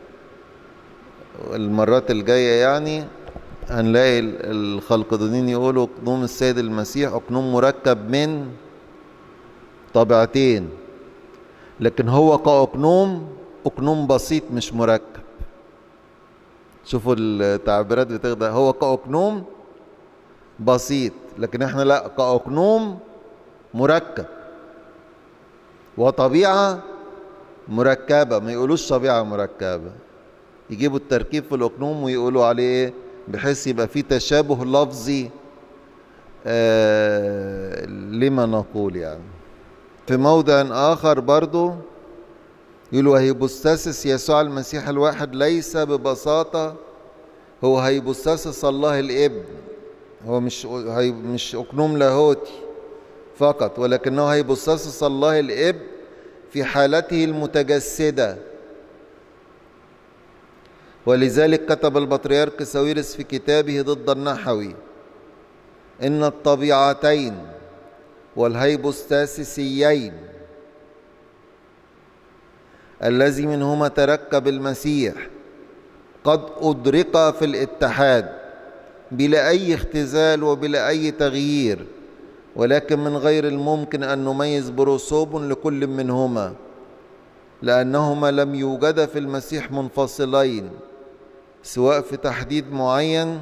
المرات الجاية يعني، هنلاقي الخلقدونيين يقولوا أقنوم السيد المسيح أقنوم مركب من طبيعتين، لكن هو كأقنوم أقنوم بسيط مش مركب. شوفوا التعبيرات بتاخدها، هو كأقنوم بسيط، لكن احنا لا، كأقنوم مركب وطبيعة مركبة. ما يقولوش طبيعة مركبة، يجيبوا التركيب في الأقنوم ويقولوا عليه بحيث يبقى فيه تشابه لفظي آه لما نقول. يعني في موضع آخر برضو يقولوا هيبوستاسيس يسوع المسيح الواحد ليس ببساطة هو هيبوستاسيس الله الابن، هو مش هي مش أقنوم لاهوتي فقط، ولكنه هيبوستاسيس الله الابن في حالته المتجسدة. ولذلك كتب البطريرك ساويرس في كتابه ضد النحوي إن الطبيعتين والهيبوستاسيسيين الذي منهما تركب المسيح قد أدرك في الاتحاد بلا أي اختزال وبلا أي تغيير، ولكن من غير الممكن أن نميز بروسوب لكل منهما، لأنهما لم يوجدا في المسيح منفصلين سواء في تحديد معين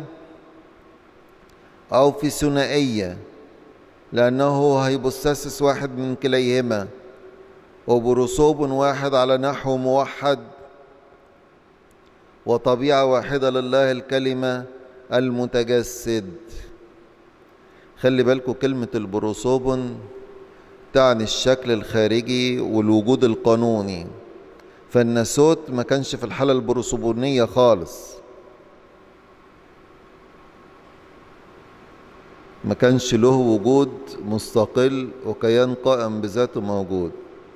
أو في ثنائية، لأنه هيبوستاسيس واحد من كليهما وبروسوب واحد على نحو موحد وطبيعة واحدة لله الكلمة المتجسد. خلي بالكم كلمة البروسوب تعني الشكل الخارجي والوجود القانوني، فالناسوت ما كانش في الحالة البروسوبونية خالص، ما كانش له وجود مستقل وكيان قائم بذاته موجود.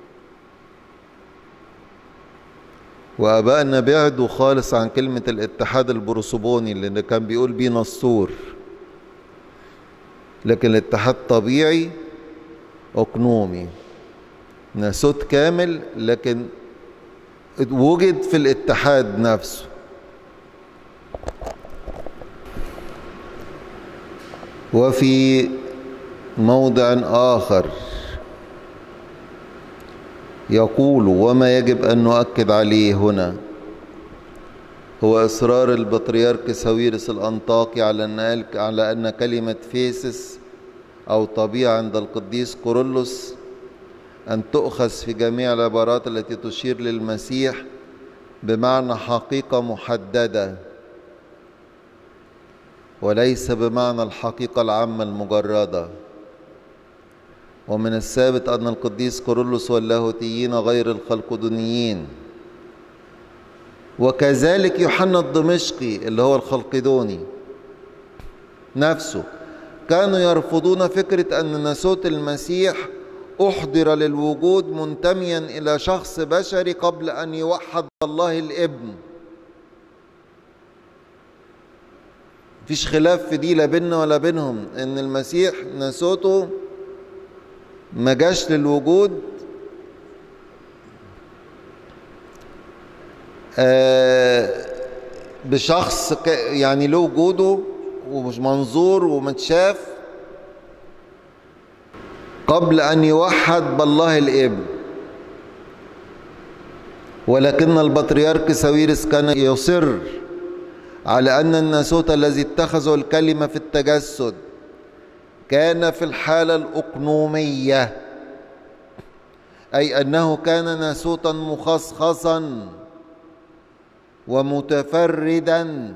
وآبائنا بعدوا خالص عن كلمة الاتحاد البروسوبوني اللي كان بيقول بيه نسطور، لكن الاتحاد طبيعي أقنومي، ناسوت كامل لكن وجد في الاتحاد نفسه. وفي موضع آخر يقول وما يجب أن نؤكد عليه هنا هو إصرار البطريرك ساويرس الأنطاكي على أن على أن كلمة فيسس أو طبيعة عند القديس كيرلس أن تؤخذ في جميع العبارات التي تشير للمسيح بمعنى حقيقة محددة، وليس بمعنى الحقيقة العامة المجردة. ومن الثابت أن القديس كيرلس واللاهوتيين غير الخلقدونيين وكذلك يوحنا الدمشقي اللي هو الخلقدوني نفسه كانوا يرفضون فكرة أن ناسوت المسيح أحضر للوجود منتميا إلى شخص بشري قبل أن يوحد الله الابن. مفيش خلاف في دي لا بيننا ولا بينهم، ان المسيح ناسوته ما جاش للوجود آه بشخص يعني له وجوده ومش منظور ومتشاف قبل ان يوحد بالله الابن. ولكن البطريرك ساويرس كان يصر على أن الناسوت الذي اتخذه الكلمة في التجسد كان في الحالة الأقنومية، أي أنه كان ناسوتا مخصصا ومتفردا.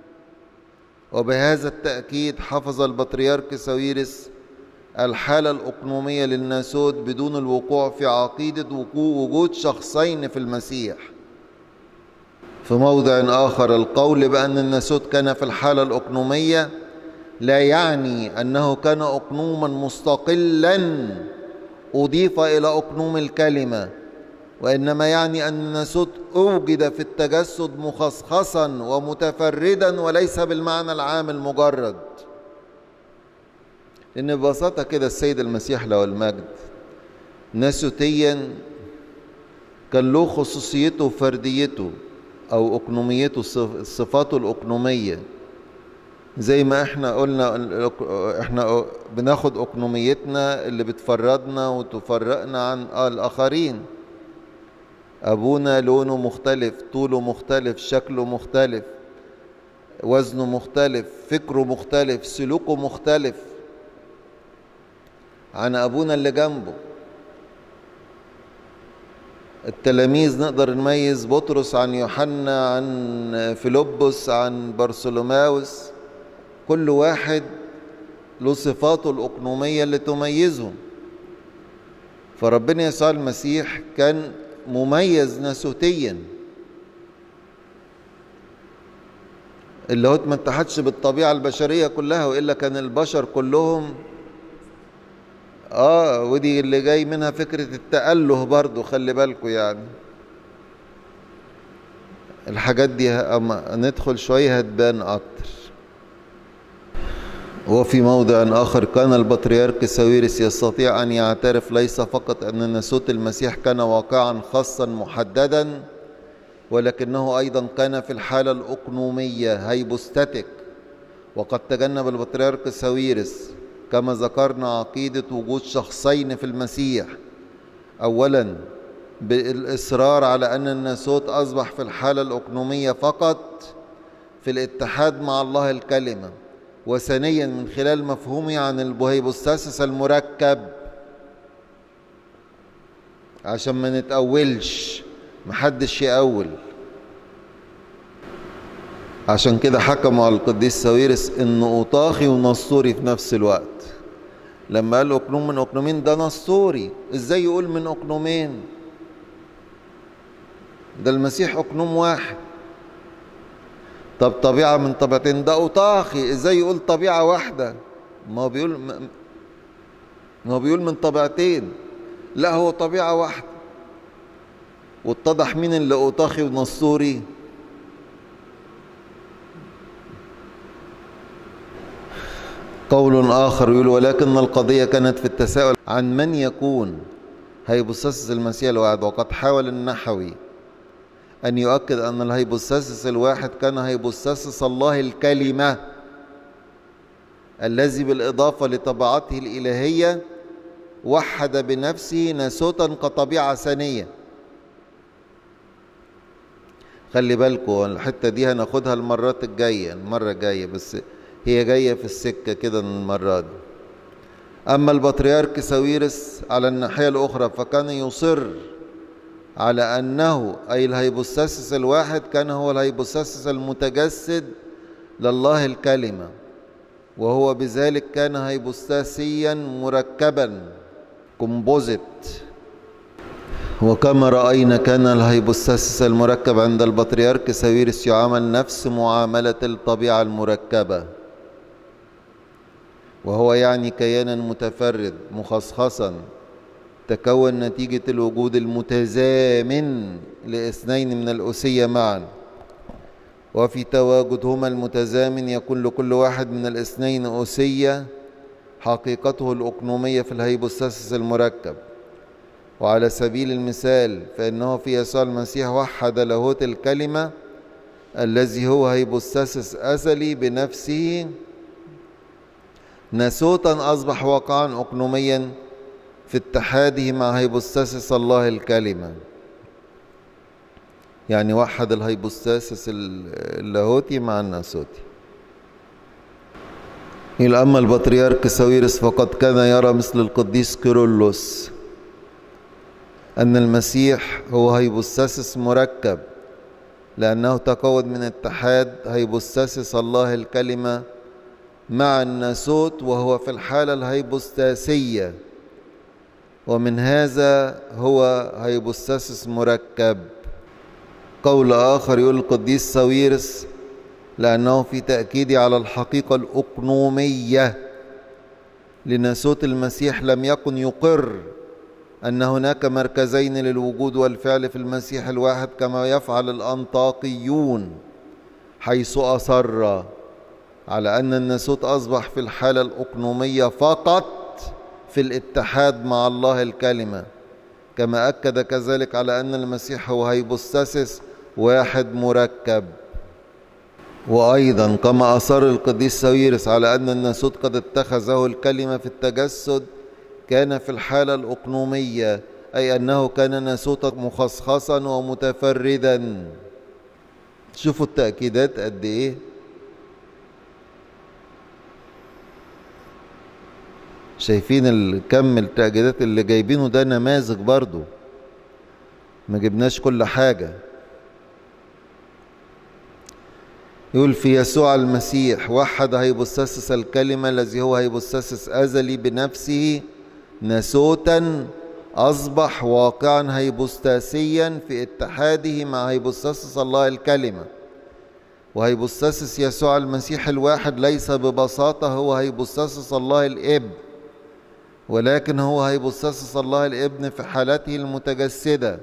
وبهذا التأكيد حفظ البطريرك ساويرس الحالة الأقنومية للناسوت بدون الوقوع في عقيدة وجود شخصين في المسيح. في موضع آخر القول بأن الناسوت كان في الحالة الأقنومية لا يعني أنه كان أقنوما مستقلا أضيف إلى أقنوم الكلمة، وإنما يعني أن الناسوت أوجد في التجسد مخصصا ومتفردا وليس بالمعنى العام المجرد. لأن ببساطة كده السيد المسيح له المجد ناسوتيا كان له خصوصيته وفرديته أو أقنوميته، صفاته الأقنومية. زي ما احنا قلنا احنا بناخد أقنوميتنا اللي بتفردنا وتفرقنا عن الآخرين. أبونا لونه مختلف، طوله مختلف، شكله مختلف، وزنه مختلف، فكره مختلف، سلوكه مختلف عن أبونا اللي جنبه. التلاميذ نقدر نميز بطرس عن يوحنا عن فيلبس عن برسلماوس، كل واحد له صفاته الأقنومية اللي تميزه. فربنا يسوع المسيح كان مميز ناسوتيا، اللي هو ما اتحدش بالطبيعة البشرية كلها، وإلا كان البشر كلهم اه ودي اللي جاي منها فكرة التأله برضو، خلي بالكم يعني الحاجات دي اما ندخل شوية هتبان اكتر. وفي موضع آخر كان البطريرك ساويرس يستطيع أن يعترف ليس فقط أن ناسوت المسيح كان واقعا خاصا محددا، ولكنه أيضا كان في الحالة الأقنومية هيبوستاتيك. وقد تجنب البطريرك ساويرس كما ذكرنا عقيدة وجود شخصين في المسيح، أولا بالإصرار على أن الناسوت أصبح في الحالة الأقنومية فقط في الاتحاد مع الله الكلمة، وثانيا من خلال مفهومه عن الهيبوستاسيس المركب، عشان ما نتأولش، محدش يأول. عشان كده حكموا على القديس ساويرس انه أوطاخي ونسطوري في نفس الوقت. لما قال أقنوم من أقنومين ده نسطوري، ازاي يقول من أقنومين؟ ده المسيح أقنوم واحد. طب طبيعة من طبيعتين، ده أوطاخي، ازاي يقول طبيعة واحدة؟ ما هو بيقول ما هو بيقول من طبيعتين، لا هو طبيعة واحدة. واتضح مين اللي أوطاخي ونسطوري؟ قول آخر يقول ولكن القضية كانت في التساؤل عن من يكون هيبوستاسيس المسيح الواحد. وقد حاول النحوي أن يؤكد أن الهيبوستاسيس الواحد كان هيبوستاسيس الله الكلمة الذي بالإضافة لطبيعته الإلهية وحد بنفسه ناسوتا كطبيعة ثانية. خلي بالكم الحتة دي هناخدها المرات الجاية المرة الجاية، بس هي جاية في السكة كده المرة دي. أما البطريرك ساويرس على الناحية الأخرى فكان يصر على أنه أي الهيبوستاسيس الواحد كان هو الهيبوستاسيس المتجسد لله الكلمة، وهو بذلك كان هيبوستاسيا مركبا كومبوزيت. وكما رأينا كان الهيبوستاسيس المركب عند البطريرك ساويرس يعامل نفس معاملة الطبيعة المركبة، وهو يعني كيانا متفرد مخصصا تكون نتيجة الوجود المتزامن لاثنين من الأسية معا، وفي تواجدهما المتزامن يكون لكل واحد من الاثنين أسية حقيقته الأقنومية في الهيبوستاسيس المركب. وعلى سبيل المثال فإنه في يسوع المسيح وحد لاهوت الكلمة الذي هو هيبوستاسيس أزلي بنفسه ناسوتا أصبح واقعا أقنوميا في اتحاده مع هيبوستاسيس الله الكلمة. يعني وحد الهيبوستاسيس اللاهوتي مع الناسوتي. أما البطريرك ساويرس فقد كان يرى مثل القديس كيرلس أن المسيح هو هيبوستاسيس مركب، لأنه تكون من اتحاد هيبوستاسيس الله الكلمة مع الناسوت، وهو في الحالة الهيبوستاسية، ومن هذا هو هيبوستاسيس مركب. قول آخر يقول القديس ساويرس لأنه في تأكيد على الحقيقة الأقنومية لناسوت المسيح لم يكن يقر أن هناك مركزين للوجود والفعل في المسيح الواحد كما يفعل الأنطاكيون، حيث أصر على أن الناسوت أصبح في الحالة الأقنومية فقط في الاتحاد مع الله الكلمة، كما أكد كذلك على أن المسيح هو هيبوستاسيس واحد مركب. وأيضا كما أصر القديس ساويرس على أن الناسوت قد اتخذه الكلمة في التجسد كان في الحالة الأقنومية، أي أنه كان ناسوتا مخصخصا ومتفردا. شوفوا التأكيدات قد إيه. شايفين الكم التأكيدات اللي جايبينه ده؟ نماذج برضو، ما جبناش كل حاجة. يقول في يسوع المسيح وحد هيبوستاسيس الكلمة الذي هو هيبوستاسيس أزلي بنفسه ناسوتا، أصبح واقعا هيبوستاسيا في اتحاده مع هيبوستاسيس الله الكلمة. وهيبوستاسيس يسوع المسيح الواحد ليس ببساطة هو هيبوستاسيس الله الابن، ولكن هو هيبوستاسيس الله الابن في حالته المتجسدة.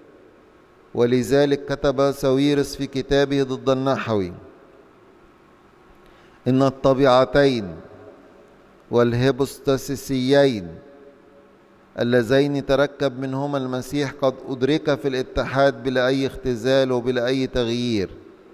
ولذلك كتب ساويرس في كتابه ضد النحوي إن الطبيعتين والهيبوستاسيسيين اللذين تركب منهما المسيح قد أدرك في الاتحاد بلا أي اختزال وبلا أي تغيير،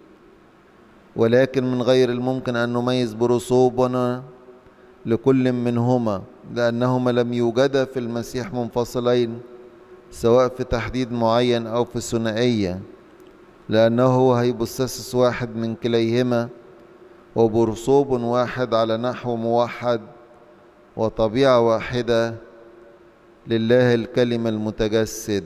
ولكن من غير الممكن أن نميز برسوبنا لكل منهما، لأنهما لم يوجدا في المسيح منفصلين سواء في تحديد معين أو في ثنائية، لأنه هو هيبوستاسيس واحد من كليهما وبرسوب واحد على نحو موحد وطبيعة واحدة لله الكلمة المتجسد.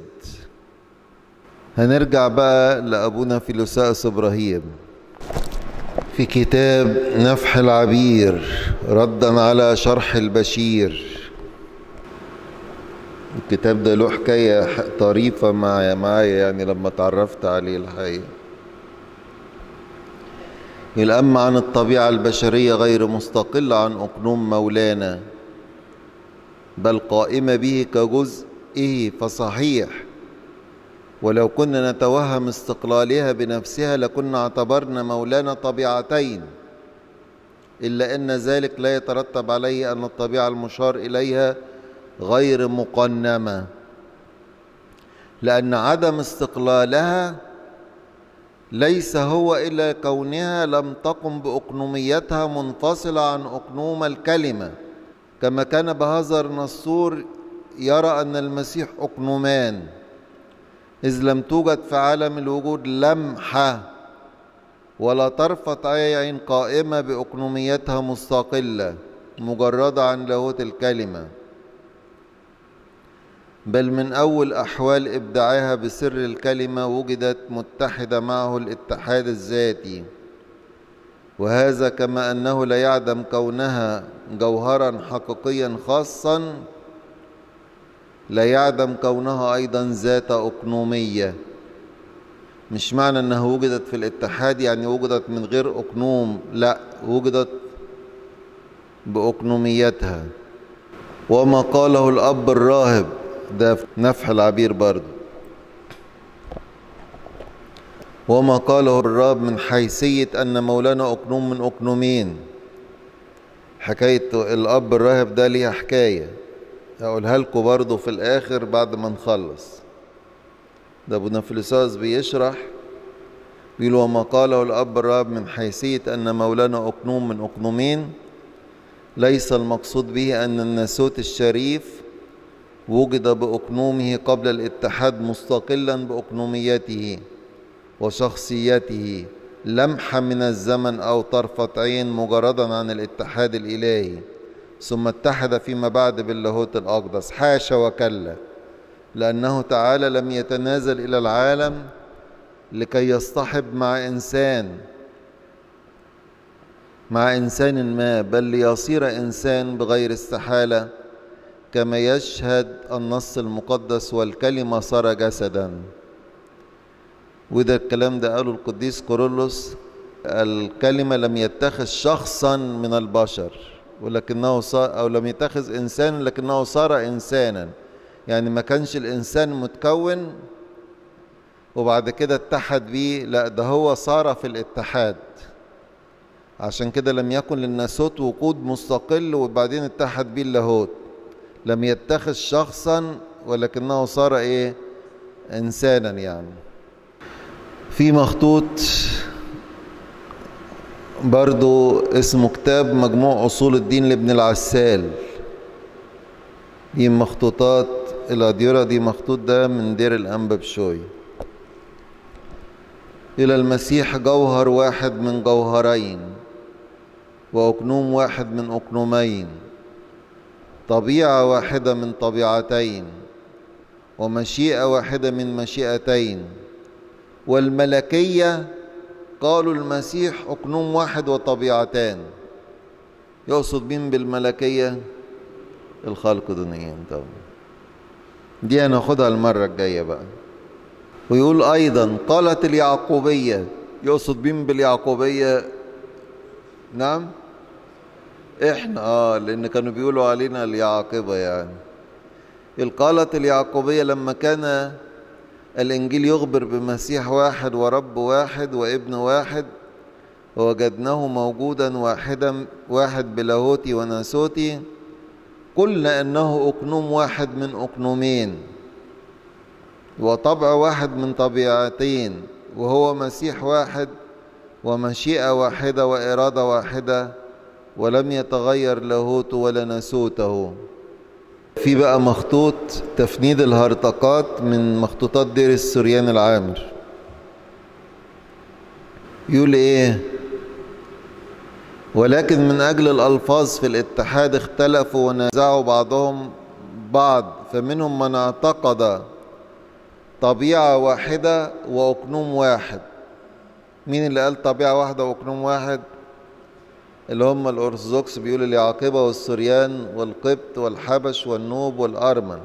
هنرجع بقى لأبونا فيلوساوس إبراهيم في كتاب نفح العبير ردا على شرح البشير. الكتاب ده له حكاية طريفة معايا معايا يعني لما تعرفت عليه الحقيقة. الأم عن الطبيعة البشرية غير مستقلة عن أقنوم مولانا، بل قائمة به كجزئه، فصحيح ولو كنا نتوهم استقلالها بنفسها لكنا اعتبرنا مولانا طبيعتين، إلا أن ذلك لا يترتب عليه أن الطبيعة المشار إليها غير مقنمة، لأن عدم استقلالها ليس هو إلا كونها لم تقم بأقنوميتها منفصلة عن أقنوم الكلمة، كما كان بهزر نصور يرى أن المسيح أقنومان، إذ لم توجد في عالم الوجود لمحة ولا طرفة عين قائمة بأقنوميتها مستقلة مجردة عن لاهوت الكلمة، بل من أول أحوال إبداعها بسر الكلمة وجدت متحدة معه الاتحاد الذاتي، وهذا كما أنه لا يعدم كونها جوهرا حقيقيا خاصا لا يعدم كونها أيضا ذات أقنومية. مش معنى أنها وجدت في الاتحاد يعني وجدت من غير أقنوم، لا، وجدت بأقنوميتها. وما قاله الأب الراهب ده في نفح العبير برضو، وما قاله الراب من حيثية أن مولانا أقنوم من أقنومين. حكاية الأب الراهب ده ليها حكاية هقولها لكم برضو في الآخر بعد ما نخلص. ده ابونا فيلوساوس بيشرح بيقول وما قاله الأب الراهب من حيثية أن مولانا أقنوم من أقنومين ليس المقصود به أن الناسوت الشريف وجد بأقنومه قبل الاتحاد مستقلا بأقنوميته وشخصيته لمحة من الزمن أو طرفة عين مجردا عن الاتحاد الإلهي ثم اتحد فيما بعد باللاهوت الأقدس. حاشا وكلا، لأنه تعالى لم يتنازل إلى العالم لكي يصطحب مع إنسان مع إنسان ما، بل ليصير إنسان بغير استحالة، كما يشهد النص المقدس والكلمة صار جسدا. وده الكلام ده قاله القديس كورولوس، الكلمة لم يتخذ شخصا من البشر ولكنه صار، أو لم يتخذ إنسان لكنه صار إنسانا، يعني ما كانش الإنسان متكون وبعد كده اتحد بيه، لا ده هو صار في الاتحاد. عشان كده لم يكن للناسوت وقود مستقل وبعدين اتحد بيه اللاهوت، لم يتخذ شخصا ولكنه صار ايه؟ انسانا. يعني في مخطوط برضو اسمه كتاب مجموع أصول الدين لابن العسال، دي مخطوطات الأديرة، دي مخطوط ده من دير الأنبا بشوي. إلى المسيح جوهر واحد من جوهرين، وأكنوم واحد من أكنومين، طبيعة واحدة من طبيعتين، ومشيئة واحدة من مشيئتين، والملكية قالوا المسيح أكنوم واحد وطبيعتان. يقصد مين بالملكية؟ الخلق دنيين طبعا، دي هناخدها المرة الجاية بقى. ويقول أيضا قالت اليعقوبية، يقصد مين باليعقوبية؟ نعم إحنا آه لأن كانوا بيقولوا علينا اليعاقبة. يعني قالت اليعقوبية لما كان الإنجيل يخبر بمسيح واحد ورب واحد وابن واحد، ووجدناه موجودا واحدا واحد بلاهوتي وناسوتي، قلنا أنه أكنوم واحد من أكنومين، وطبع واحد من طبيعتين، وهو مسيح واحد ومشيئة واحدة وإرادة واحدة، ولم يتغير لاهوته ولا ناسوته. في بقى مخطوط تفنيد الهرطقات من مخطوطات دير السريان العامر، يقول ايه؟ ولكن من أجل الألفاظ في الاتحاد اختلفوا ونازعوا بعضهم بعض، فمنهم من اعتقد طبيعة واحدة وأكنوم واحد. مين اللي قال طبيعة واحدة وأكنوم واحد؟ اللي هم الأرثوذكس، بيقولوا اليعاقبة والسريان والقبط والحبش والنوب والأرمن.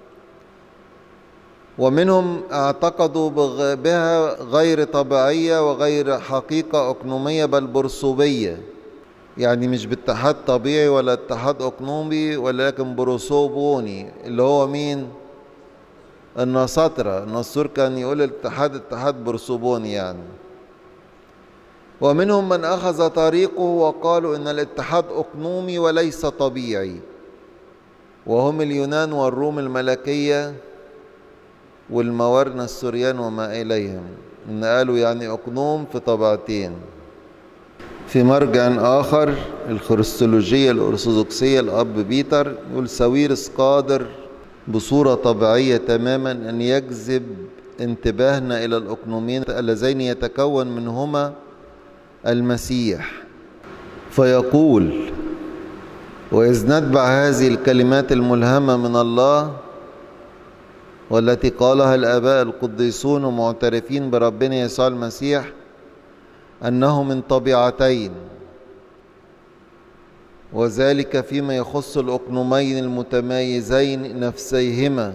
ومنهم اعتقدوا بها غير طبيعية وغير حقيقة أكنومية بل برسوبية، يعني مش باتحاد طبيعي ولا اتحاد أكنومي ولكن برسوبوني، اللي هو مين؟ النساطرة. النسور كان يقول الاتحاد اتحاد برسوبوني يعني. ومنهم من أخذ طريقه وقالوا إن الاتحاد أكنومي وليس طبيعي، وهم اليونان والروم الملكية والموارنة السريان وما إليهم، إن قالوا يعني أكنوم في طبعتين. في مرجع آخر الخريستولوجية الأرثوذكسية الأب بيتر يقول ساويرس قادر بصورة طبيعية تماما أن يجذب انتباهنا إلى الأكنومين اللذين يتكون منهما المسيح، فيقول وإذ نتبع هذه الكلمات الملهمة من الله والتي قالها الآباء القديسون ومعترفين بربنا يسوع المسيح أنه من طبيعتين، وذلك فيما يخص الأقنومين المتمايزين نفسيهما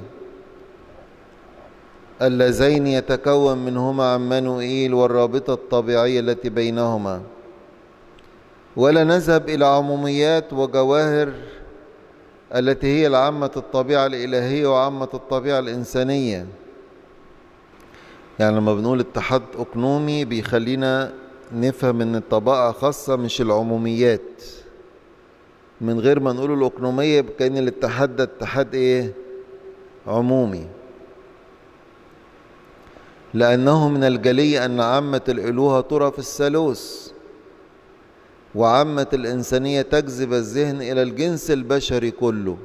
اللذين يتكون منهما عمانوئيل والرابطة الطبيعية التي بينهما، ولا نذهب إلى عموميات وجواهر التي هي العامة الطبيعة الإلهية وعامة الطبيعة الإنسانية. يعني لما بنقول اتحاد أقنومي بيخلينا نفهم ان الطبائع خاصة مش العموميات، من غير ما نقول الأقنومية كأن الاتحاد ده اتحاد ايه؟ عمومي، لأنه من الجلي أن عامة الألوهة ترى في الثالوث، وعامة الإنسانية تجذب الذهن إلى الجنس البشري كله،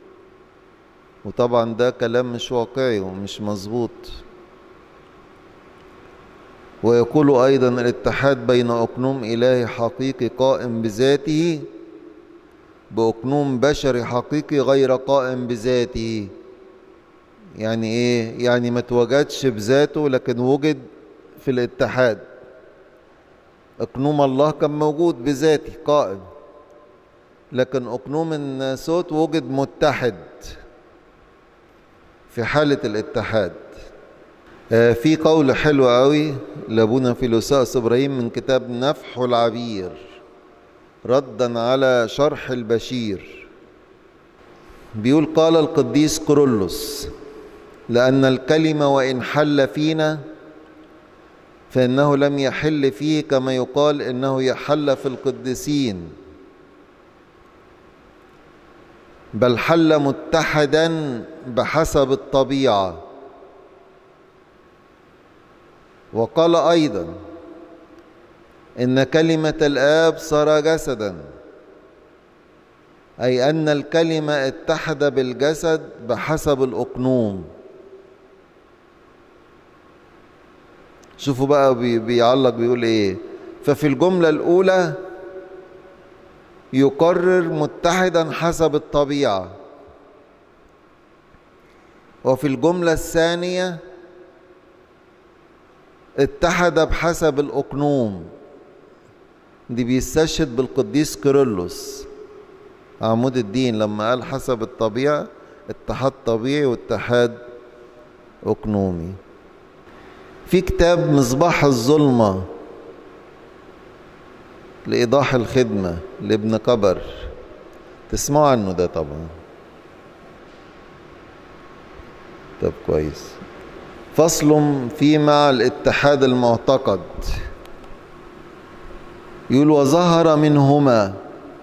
وطبعا ده كلام مش واقعي ومش مظبوط. ويقول أيضا الاتحاد بين أقنوم إلهي حقيقي قائم بذاته بأقنوم بشري حقيقي غير قائم بذاته. يعني إيه؟ يعني ما توجدش بذاته لكن وجد في الاتحاد. أقنوم الله كان موجود بذاته قائم، لكن أقنوم الناسوت وجد متحد في حالة الاتحاد. في قول حلو قوي لابونا فيلوساوس إبراهيم من كتاب نفح العبير ردا على شرح البشير، بيقول قال القديس كيرلس: لأن الكلمة وإن حل فينا فإنه لم يحل فيه كما يقال إنه يحل في القديسين، بل حل متحدا بحسب الطبيعة. وقال أيضا إن كلمة الآب صار جسدا، أي أن الكلمة اتحد بالجسد بحسب الأقنوم. شوفوا بقى بيعلق بيقول إيه: ففي الجملة الأولى يقرر متحدا حسب الطبيعة، وفي الجملة الثانية اتحد بحسب الأقنوم. دي بيستشهد بالقديس كيرلس عمود الدين لما قال حسب الطبيعة اتحاد طبيعي واتحاد أقنومي. في كتاب مصباح الظلمة لإيضاح الخدمة لابن كبر، تسمعوا عنه ده طبعا. طب كويس. فصل في مع الاتحاد المعتقد، يقول: وظهر منهما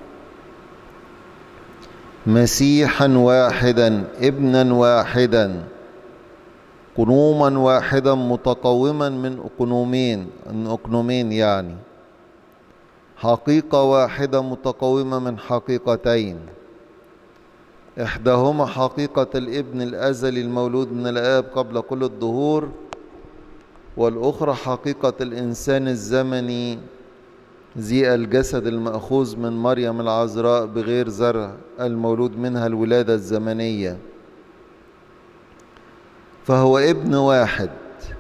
مسيحا واحدا ابنا واحدا قنوما واحدا متقوما من أقنومين من أقنومين يعني حقيقة واحدة متقومة من حقيقتين، إحداهما حقيقة الابن الأزلي المولود من الآب قبل كل الدهور، والأخرى حقيقة الإنسان الزمني ذي الجسد المأخوذ من مريم العذراء بغير زرع المولود منها الولادة الزمنية. فهو ابن واحد،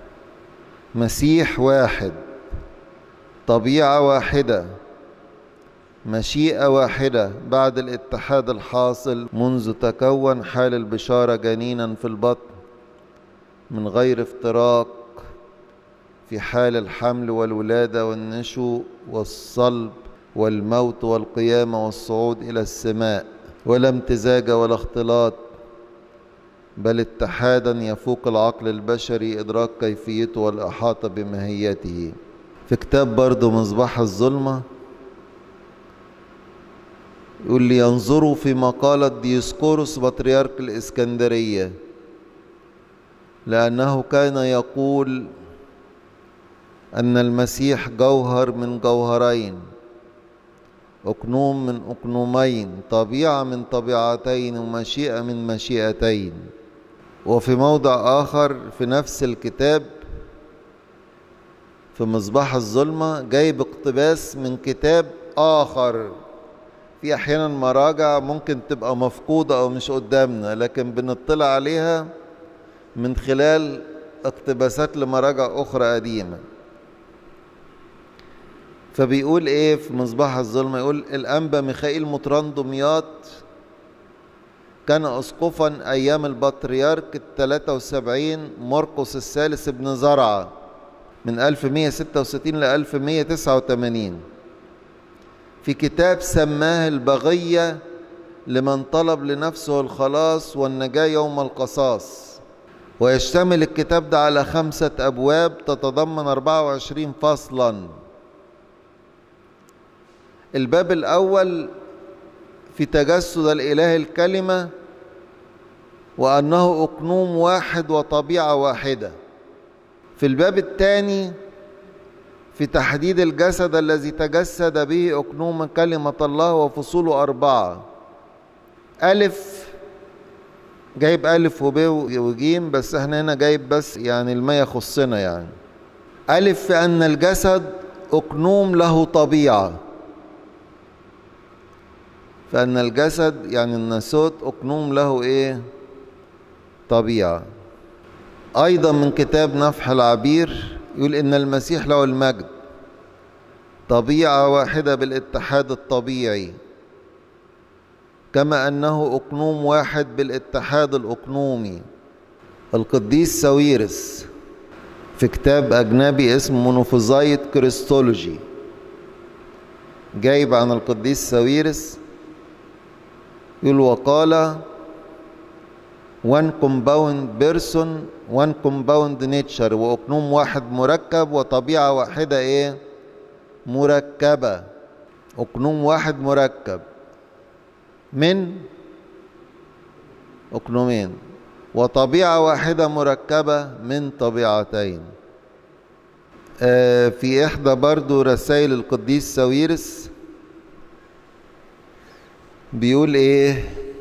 مسيح واحد، طبيعة واحدة، مشيئة واحدة بعد الاتحاد الحاصل منذ تكون حال البشارة جنينا في البطن من غير افتراق في حال الحمل والولادة والنشوء والصلب والموت والقيامة والصعود إلى السماء، ولا امتزاج ولا اختلاط، بل اتحادا يفوق العقل البشري إدراك كيفيته والإحاطة بماهيته. في كتاب برضو مصباح الظلمة يقول لي: ينظروا في مقالة ديسقورس بطريرك الإسكندرية، لأنه كان يقول أن المسيح جوهر من جوهرين، أقنوم من أقنومين، طبيعة من طبيعتين، ومشيئة من مشيئتين. وفي موضع آخر في نفس الكتاب في مصباح الظلمة جايب اقتباس من كتاب آخر. في أحيانا مراجع ممكن تبقى مفقودة أو مش قدامنا، لكن بنطلع عليها من خلال اقتباسات لمراجع أخرى قديمة. فبيقول إيه في مصباح الظلمة؟ يقول: الأنبا ميخائيل مطران دمياط كان أسقفا أيام البطريرك الثلاثة وسبعين مرقس الثالث ابن زرعة من ألف ومئة وستة وستين ل ألف ومئة وتسعة وثمانين، في كتاب سماه البغية لمن طلب لنفسه الخلاص والنجاة يوم القصاص. ويشتمل الكتاب ده على خمسة أبواب تتضمن أربعة وعشرين فصلا. الباب الأول في تجسد الإله الكلمة وأنه أقنوم واحد وطبيعة واحدة. في الباب الثاني في تحديد الجسد الذي تجسد به أقنوم كلمة الله وفصوله أربعة. ألف جايب ألف وب وجيم، بس احنا هنا جايب بس يعني ما يخصنا. يعني ألف في أن الجسد أقنوم له طبيعة، فأن الجسد يعني الناسوت أقنوم له إيه؟ طبيعة. أيضا من كتاب نفح العبير يقول إن المسيح له المجد طبيعة واحدة بالاتحاد الطبيعي، كما أنه أقنوم واحد بالاتحاد الأقنومي. القديس ساويرس في كتاب أجنبي اسمه مونوفيزايت كريستولوجي جايب عن القديس ساويرس يقول: وقال one compound person one compound nature، وأقنوم واحد مركب وطبيعة واحدة ايه مركبة. أقنوم واحد مركب من أقنومين، وطبيعة واحدة مركبة من طبيعتين. آه في إحدى برضو رسائل القديس ساويرس بيقول إيه؟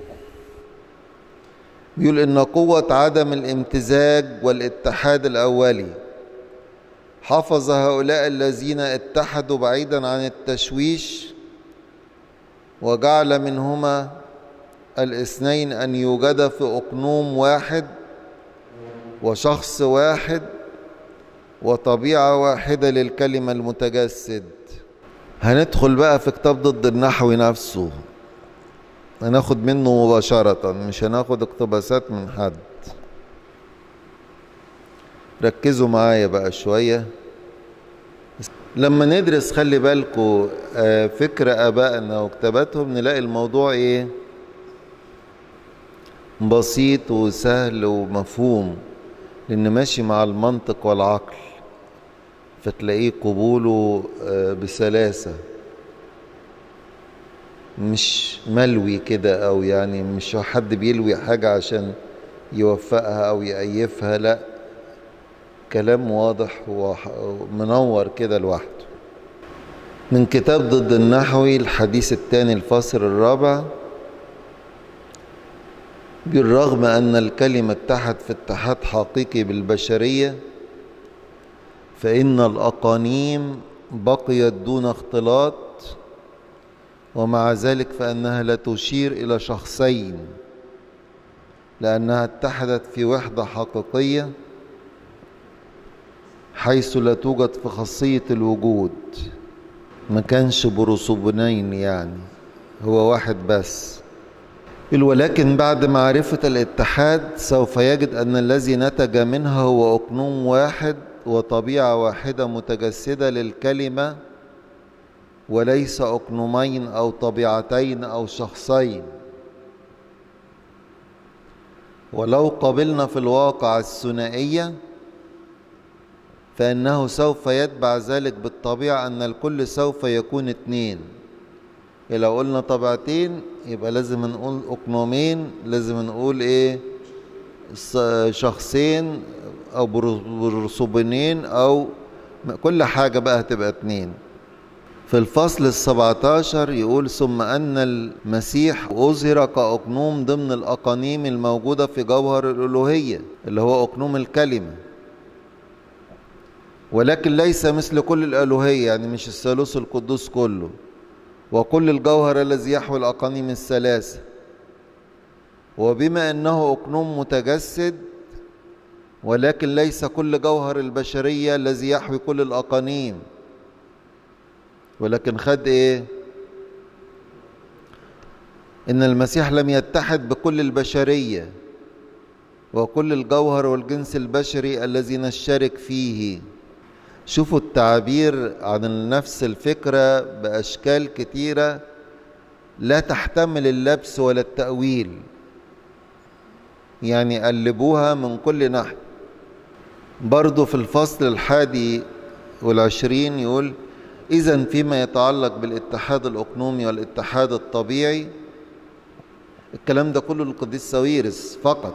بيقول إن قوة عدم الامتزاج والاتحاد الأولي حفظ هؤلاء الذين اتحدوا بعيدا عن التشويش، وجعل منهما الاثنين أن يوجد في أقنوم واحد وشخص واحد وطبيعة واحدة للكلمة المتجسد. هندخل بقى في كتاب ضد النحوي نفسه، هناخد منه مباشرة، مش هناخد اقتباسات من حد. ركزوا معايا بقى شوية لما ندرس. خلي بالكوا فكر آبائنا وكتاباتهم، نلاقي الموضوع ايه بسيط وسهل ومفهوم، لأن ماشي مع المنطق والعقل، فتلاقيه قبوله بسلاسة، مش ملوي كده، أو يعني مش حد بيلوي حاجة عشان يوفقها أو يأيفها، لا، كلام واضح ومنور كده لوحده. من كتاب ضد النحوي الحديث الثاني الفصل الرابع، بالرغم أن الكلمة اتحد في اتحاد حقيقي بالبشرية، فإن الأقانيم بقيت دون اختلاط، ومع ذلك فإنها لا تشير إلى شخصين، لأنها اتحدت في وحدة حقيقية، حيث لا توجد في خاصية الوجود، ما كانش برسوبنين، يعني هو واحد بس. ولكن بعد معرفة الاتحاد سوف يجد أن الذي نتج منها هو أقنوم واحد وطبيعة واحدة متجسدة للكلمة، وليس أقنومين أو طبيعتين أو شخصين. ولو قبلنا في الواقع الثنائية، فإنه سوف يتبع ذلك بالطبيعة أن الكل سوف يكون اتنين. لو قلنا طبيعتين يبقى لازم نقول أقنومين، لازم نقول إيه شخصين أو برسوبينين، أو كل حاجة بقى هتبقى اتنين. في الفصل السبعتاشر يقول: ثم أن المسيح أظهر كأقنوم ضمن الأقانيم الموجودة في جوهر الألوهية اللي هو أقنوم الكلمة، ولكن ليس مثل كل الألوهية، يعني مش الثالوث القدوس كله وكل الجوهر الذي يحوي الأقانيم الثلاثة. وبما أنه أقنوم متجسد، ولكن ليس كل جوهر البشرية الذي يحوي كل الأقانيم، ولكن خد إيه؟ إن المسيح لم يتحد بكل البشرية وكل الجوهر والجنس البشري الذي نشترك فيه. شوفوا التعبير عن نفس الفكرة بأشكال كتيرة لا تحتمل اللبس ولا التأويل، يعني قلبوها من كل ناحية. برضو في الفصل الحادي والعشرين يقول: إذن فيما يتعلق بالاتحاد الأقنومي والاتحاد الطبيعي، الكلام ده كله للقديس ساويرس فقط.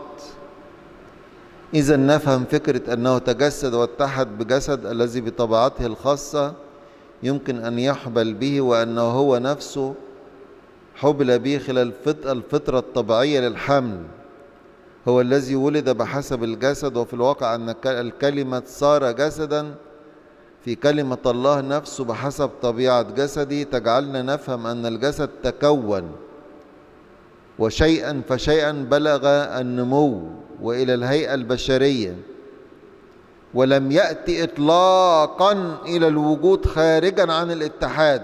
إذن نفهم فكرة أنه تجسد واتحد بجسد الذي بطبيعته الخاصة يمكن أن يحبل به، وأنه هو نفسه حبل به خلال الفترة الطبيعية للحمل، هو الذي ولد بحسب الجسد، وفي الواقع أن الكلمة صار جسدا في كلمة الله نفسه بحسب طبيعة جسدي، تجعلنا نفهم أن الجسد تكون وشيئا فشيئا بلغ النمو وإلى الهيئة البشرية، ولم يأتي إطلاقا إلى الوجود خارجا عن الاتحاد.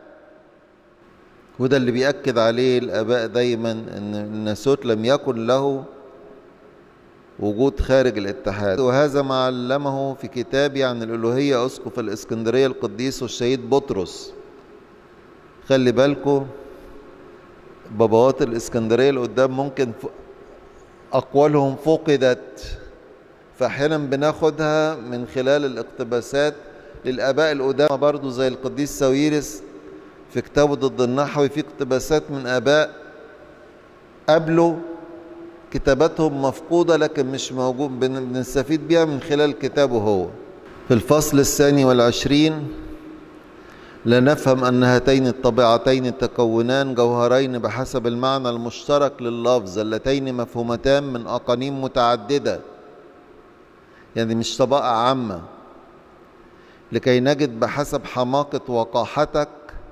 وده اللي بيأكد عليه الآباء دايما، أن الناسوت لم يكن له وجود خارج الاتحاد. وهذا ما علمه في كتابي عن الألوهية أسقف الإسكندرية القديس والشهيد بطرس. خلي بالكم بابوات الإسكندرية اللي قدام ممكن أقوالهم فقدت، فأحيانا بناخدها من خلال الاقتباسات للآباء القدامى برضو زي القديس ساويرس في كتابه ضد النحوي، في اقتباسات من آباء قبله كتاباتهم مفقودة لكن مش موجود، بنستفيد بيها من خلال كتابه هو. في الفصل الثاني والعشرين: لا نفهم أن هاتين الطبيعتين تكونان جوهرين بحسب المعنى المشترك لللفظ اللتين مفهومتان من أقانيم متعددة، يعني مش طبقة عامة، لكي نجد بحسب حماقة وقاحتك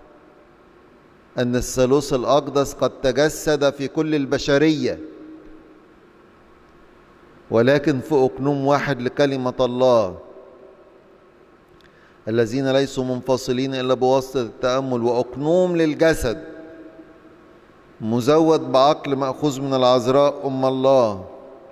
أن الثالوث الأقدس قد تجسد في كل البشرية، ولكن في أقنوم واحد لكلمة الله، الذين ليسوا منفصلين إلا بواسطة التأمل، وأقنوم للجسد مزود بعقل مأخوذ من العذراء أم الله،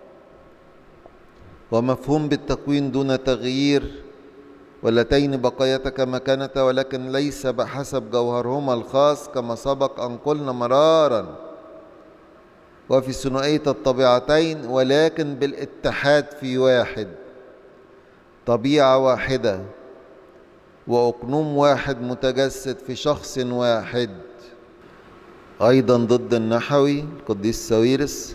ومفهوم بالتكوين دون تغيير، واللتين بقيتا كما كانتا، ولكن ليس بحسب جوهرهما الخاص كما سبق أن قلنا مرارا، وفي ثنائية الطبيعتين، ولكن بالاتحاد في واحد، طبيعة واحدة وأقنوم واحد متجسد في شخص واحد. أيضا ضد النحوي القديس ساويرس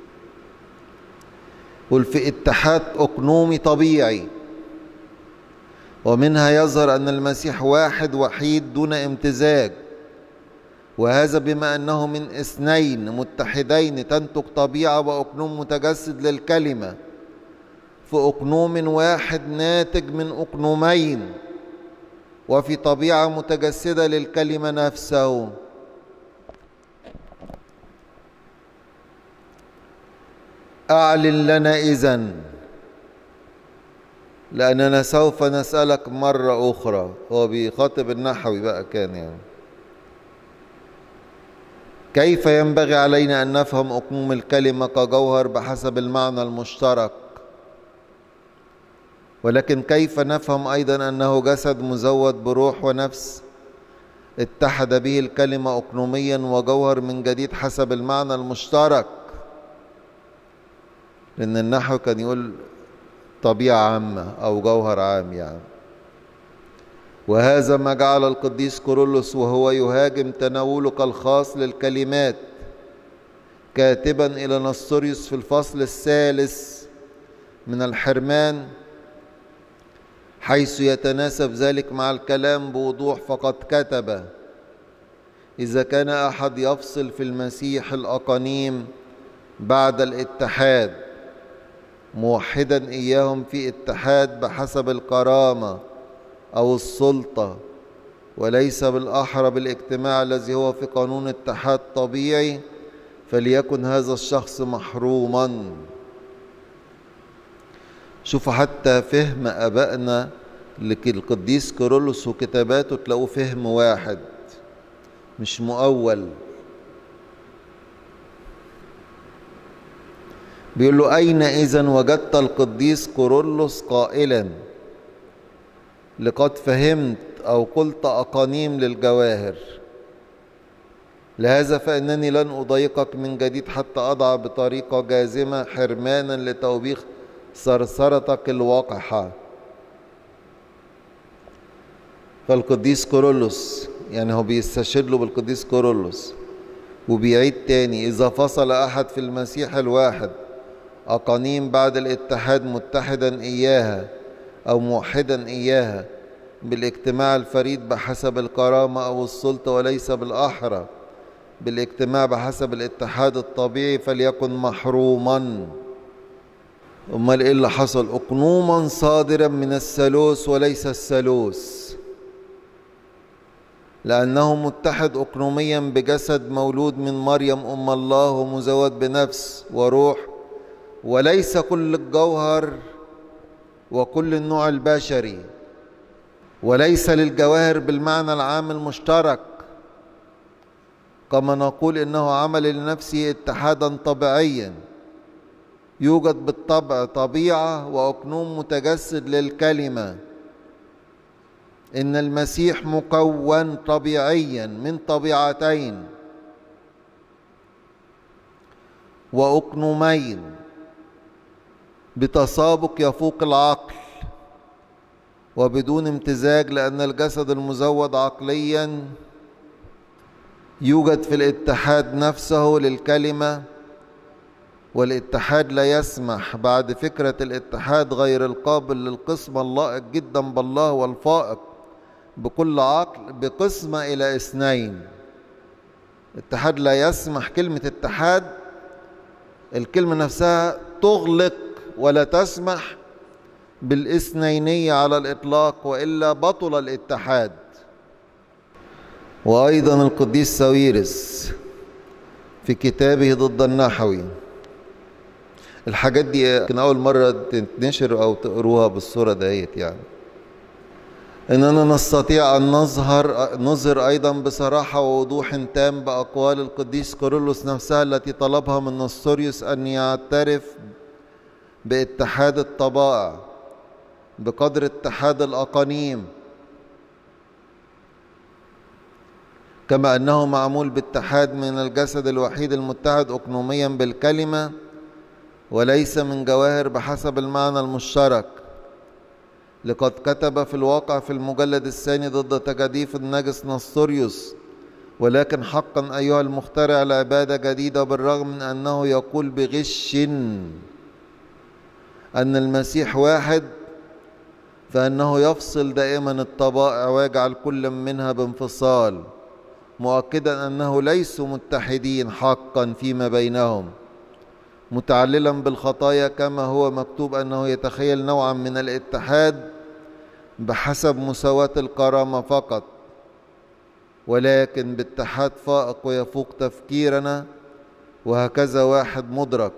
قل في اتحاد أقنومي طبيعي، ومنها يظهر أن المسيح واحد وحيد دون امتزاج، وهذا بما أنه من اثنين متحدين تنتج طبيعة وأقنوم متجسد للكلمة، في أقنوم واحد ناتج من أقنومين، وفي طبيعة متجسدة للكلمة نفسه. أعلن لنا إذن، لأننا سوف نسألك مرة أخرى. هو بيخاطب النحوي بقى كان يعني كيف ينبغي علينا أن نفهم أقنوم الكلمة كجوهر بحسب المعنى المشترك، ولكن كيف نفهم أيضا أنه جسد مزود بروح ونفس اتحد به الكلمة أقنوميا وجوهر من جديد حسب المعنى المشترك، لأن النحو كان يقول طبيعة عامة أو جوهر عام يعني. وهذا ما جعل القديس كورولوس وهو يهاجم تناولك الخاص للكلمات كاتبا إلى نستوريوس في الفصل الثالث من الحرمان، حيث يتناسب ذلك مع الكلام بوضوح، فقد كتب: إذا كان أحد يفصل في المسيح الأقانيم بعد الاتحاد موحدا إياهم في اتحاد بحسب الكرامة أو السلطة، وليس بالأحرى بالاجتماع الذي هو في قانون اتحاد طبيعي، فليكن هذا الشخص محروما. شوفوا حتى فهم أبائنا للقديس كيرلس وكتاباته تلاقوا فهم واحد مش مؤول. بيقول له: أين إذن وجدت القديس كيرلس قائلا لقد فهمت أو قلت أقانيم للجواهر؟ لهذا فإنني لن أضايقك من جديد حتى أضع بطريقة جازمة حرمانا لتوبيخ ثرثرتك الواقحة. فالقديس كيرلس يعني هو بيستشهد له بالقديس كيرلس وبيعيد تاني: إذا فصل أحد في المسيح الواحد أقانيم بعد الاتحاد متحدا إياها أو موحدا إياها بالاجتماع الفريد بحسب الكرامة أو السلطة، وليس بالأحرى بالاجتماع بحسب الاتحاد الطبيعي، فليكن محروما. أمال إيه اللي حصل؟ أقنوما صادرا من الثالوث وليس الثالوث، لأنه متحد أقنوميا بجسد مولود من مريم أم الله ومزود بنفس وروح، وليس كل الجوهر وكل النوع البشري، وليس للجواهر بالمعنى العام المشترك، كما نقول إنه عمل لنفسه اتحادا طبيعيا يوجد بالطبع طبيعة وأقنوم متجسد للكلمة. إن المسيح مكون طبيعيا من طبيعتين وأقنومين بتسابق يفوق العقل وبدون امتزاج، لأن الجسد المزود عقليا يوجد في الاتحاد نفسه للكلمة، والاتحاد لا يسمح بعد فكرة الاتحاد غير القابل للقسمة اللائق جدا بالله والفائق بكل عقل بقسمة إلى اثنين. الاتحاد لا يسمح، كلمة اتحاد الكلمة نفسها تغلق ولا تسمح بالاثنينية على الإطلاق، وإلا بطل الاتحاد. وأيضا القديس ساويرس في كتابه ضد النحوي، الحاجات دي كان أول مرة تنشر أو تقروها بالصورة ديت، يعني إننا نستطيع أن نظهر نظهر أيضا بصراحة ووضوح تام بأقوال القديس كيرلس نفسها التي طلبها من نستوريوس أن يعترف باتحاد الطبائع بقدر اتحاد الأقانيم، كما أنه معمول باتحاد من الجسد الوحيد المتحد أقنوميا بالكلمة وليس من جواهر بحسب المعنى المشترك. لقد كتب في الواقع في المجلد الثاني ضد تجاديف النجس نستوريوس: ولكن حقا أيها المخترع العبادة جديدة، بالرغم من أنه يقول بغش أن المسيح واحد، فإنه يفصل دائما الطبائع ويجعل كل منها بانفصال، مؤكدا أنه ليسوا متحدين حقا فيما بينهم، متعللا بالخطايا كما هو مكتوب أنه يتخيل نوعا من الاتحاد بحسب مساواة الكرامة فقط، ولكن باتحاد فائق ويفوق تفكيرنا، وهكذا واحد مدرك.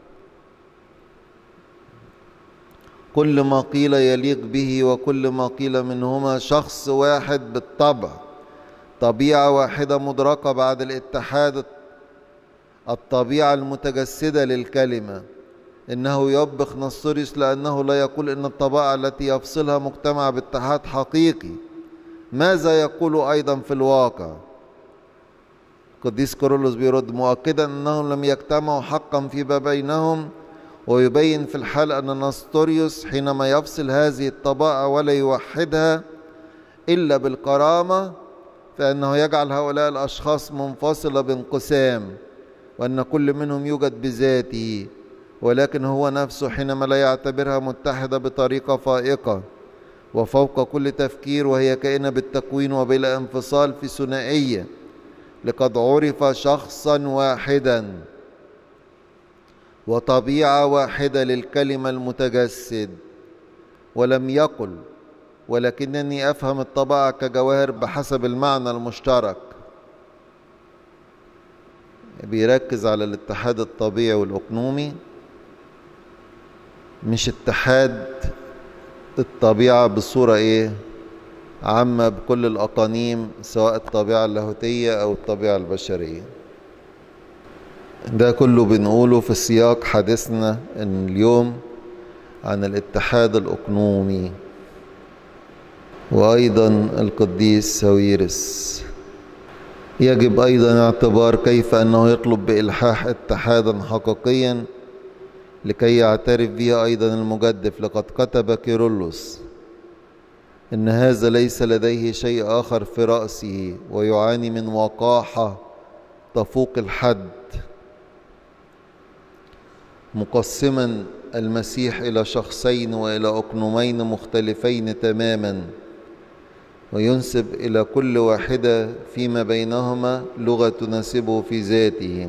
كل ما قيل يليق به، وكل ما قيل منهما شخص واحد بالطبع، طبيعة واحدة مدركة بعد الاتحاد، الطبيعة المتجسدة للكلمة. إنه يوبخ نستوريوس لأنه لا يقول إن الطبائع التي يفصلها مجتمع باتحاد حقيقي. ماذا يقول أيضا في الواقع؟ القديس كيرلس بيرد مؤكدا أنهم لم يجتمعوا حقا فيما بينهم، ويبين في الحال أن نستوريوس حينما يفصل هذه الطبائع ولا يوحدها إلا بالكرامة، فإنه يجعل هؤلاء الأشخاص منفصلة بانقسام، وأن كل منهم يوجد بذاته، ولكن هو نفسه حينما لا يعتبرها متحدة بطريقة فائقة وفوق كل تفكير، وهي كائنة بالتكوين وبلا انفصال في ثنائية، لقد عرف شخصا واحدا وطبيعة واحدة للكلمة المتجسد. ولم يقل ولكنني أفهم الطبائع كجواهر بحسب المعنى المشترك. بيركز على الاتحاد الطبيعي والأقنومي، مش اتحاد الطبيعة بصورة ايه عامة بكل الأقانيم، سواء الطبيعة اللاهوتية أو الطبيعة البشرية. ده كله بنقوله في سياق حديثنا اليوم عن الاتحاد الأقنومي. وأيضا القديس ساويرس يجب أيضا اعتبار كيف أنه يطلب بإلحاح اتحادا حقيقيا لكي يعترف به أيضا المجدف. لقد كتب كيرلس إن هذا ليس لديه شيء آخر في رأسه، ويعاني من وقاحة تفوق الحد، مقسما المسيح إلى شخصين وإلى أقنومين مختلفين تماما، وينسب إلى كل واحدة فيما بينهما لغة تناسبه في ذاته.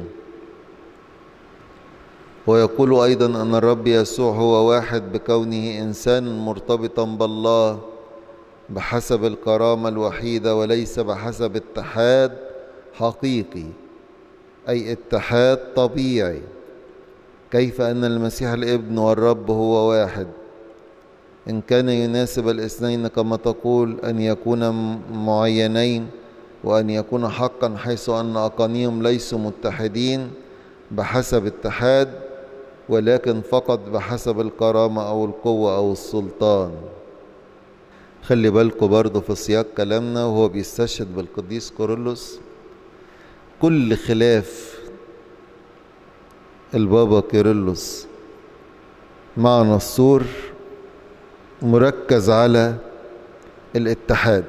ويقول أيضا أن الرب يسوع هو واحد بكونه إنسان مرتبطا بالله بحسب الكرامة الوحيدة، وليس بحسب اتحاد حقيقي أي اتحاد طبيعي. كيف أن المسيح الابن والرب هو واحد، إن كان يناسب الاثنين كما تقول أن يكون معينين، وأن يكون حقا حيث أن أقانيم ليسوا متحدين بحسب اتحاد، ولكن فقط بحسب الكرامة أو القوة أو السلطان. خلي بالكم برضو في سياق كلامنا وهو بيستشهد بالقديس كيرلس، كل خلاف البابا كيرلس مع نصور مركز على الاتحاد.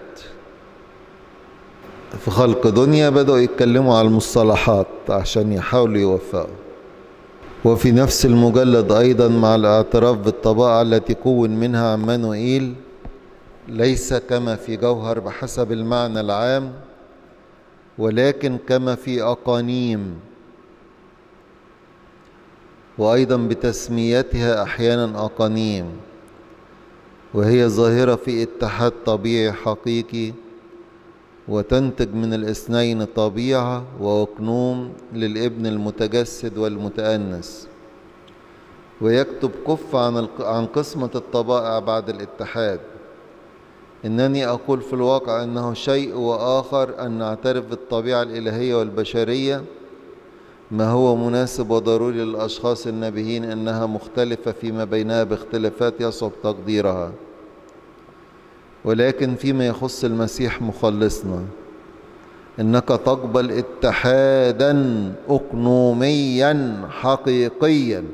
في خلق دنيا بدأوا يتكلموا على المصطلحات عشان يحاولوا يوفقوا. وفي نفس المجلد أيضا مع الاعتراف بالطبائع التي كون منها عمانوئيل ليس كما في جوهر بحسب المعنى العام، ولكن كما في أقانيم، وأيضا بتسميتها أحيانا أقانيم، وهي ظاهرة في اتحاد طبيعي حقيقي، وتنتج من الاثنين طبيعة وأقنوم للابن المتجسد والمتأنس. ويكتب كف عن عن قسمة الطبائع بعد الاتحاد: إنني أقول في الواقع أنه شيء وآخر أن نعترف بالطبيعة الإلهية والبشرية، ما هو مناسب وضروري للأشخاص النبيين أنها مختلفة فيما بينها باختلافات يصعب تقديرها. ولكن فيما يخص المسيح مخلصنا إنك تقبل اتحادا أقنوميا حقيقيا،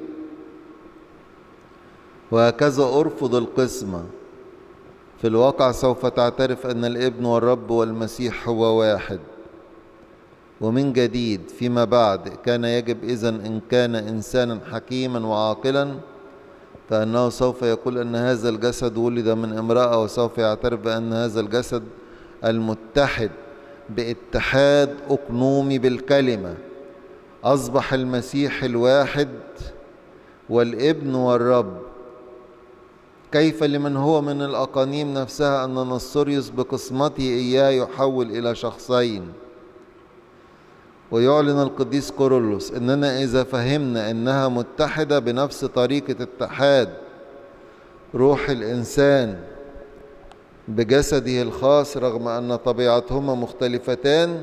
وهكذا أرفض القسمة. في الواقع سوف تعترف أن الابن والرب والمسيح هو واحد. ومن جديد فيما بعد كان يجب إذن إن كان إنسانا حكيما وعاقلا فإنه سوف يقول أن هذا الجسد ولد من امرأة، وسوف يعترف بأن هذا الجسد المتحد باتحاد أقنومي بالكلمة أصبح المسيح الواحد والابن والرب. كيف لمن هو من الأقانيم نفسها أن نصوريوس بقسمته إياه يحول إلى شخصين؟ ويعلن القديس كورولوس إننا إذا فهمنا أنها متحدة بنفس طريقة اتحاد روح الإنسان بجسده الخاص رغم أن طبيعتهما مختلفتان،